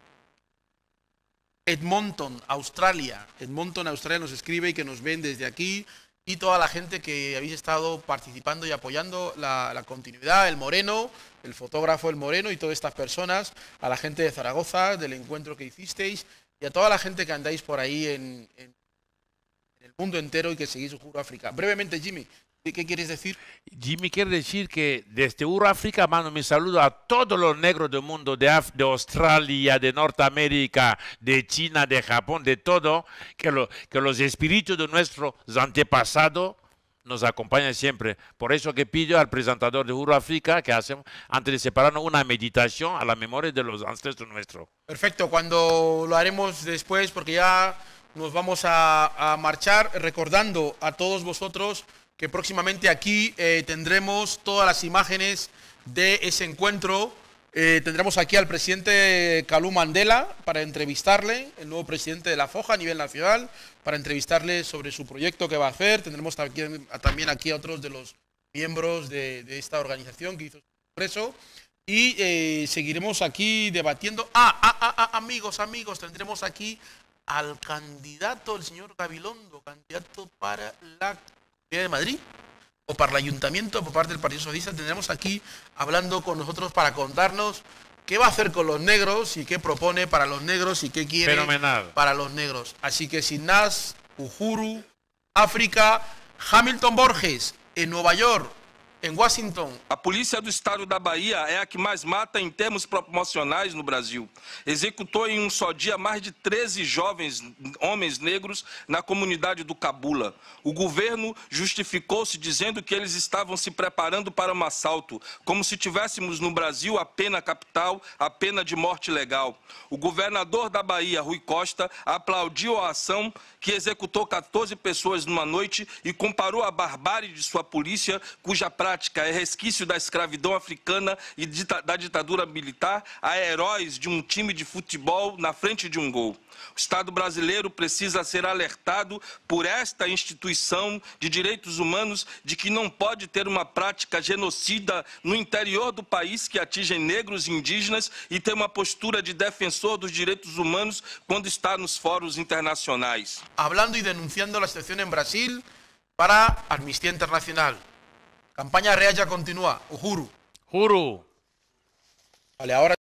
Edmonton, Australia. Edmonton, Australia, nos escribe y que nos ven desde aquí. Y toda la gente que habéis estado participando y apoyando la continuidad, el Moreno, el fotógrafo El Moreno y todas estas personas, a la gente de Zaragoza, del encuentro que hicisteis, y a toda la gente que andáis por ahí en el mundo entero y que seguís Uhuru África. Brevemente, Jimmy, ¿qué quieres decir? Jimmy quiere decir que desde Uhuru África mando mi saludo a todos los negros del mundo, de Australia, de Norteamérica, de China, de Japón, de todo, que los espíritus de nuestros antepasados nos acompañan siempre. Por eso que pido al presentador de Uhuru África que hacemos, antes de separarnos, una meditación a la memoria de los ancestros nuestros. Perfecto, cuando lo haremos después, porque ya nos vamos a marchar, recordando a todos vosotros que próximamente aquí tendremos todas las imágenes de ese encuentro. Tendremos aquí al presidente Kalou Mandela para entrevistarle, el nuevo presidente de la FOJA a nivel nacional, para entrevistarle sobre su proyecto que va a hacer. Tendremos también aquí a otros de los miembros de esta organización que hizo su congreso. Y seguiremos aquí debatiendo. Amigos, tendremos aquí al candidato, el señor Gabilondo, candidato para la de Madrid o para el ayuntamiento por parte del Partido Socialista. Tendremos aquí hablando con nosotros para contarnos qué va a hacer con los negros y qué propone para los negros y qué quiere para los negros. Así que sin más, Uhuru África. Hamilton Borges en Nueva York, En Washington, A polícia do estado da Bahia é a que mais mata em termos proporcionais no Brasil. Executou em um só dia mais de 13 jovens homens negros na comunidade do Cabula. O governo justificou-se dizendo que eles estavam se preparando para um assalto, como se tivéssemos no Brasil a pena capital, a pena de morte legal. O governador da Bahia, Rui Costa, aplaudiu a ação que executou 14 pessoas numa noite e comparou a barbárie de sua polícia, cuja prática é resquício da escravidão africana e da ditadura militar, a heróis de um time de futebol na frente de um gol. O Estado brasileiro precisa ser alertado por esta instituição de direitos humanos de que não pode ter uma prática genocida no interior do país que atinge negros e indígenas e ter uma postura de defensor dos direitos humanos quando está nos fóruns internacionais. hablando y denunciando la situación en Brasil para Amnistía Internacional. Campaña real ya continúa. Uhuru. Juro. Vale, ahora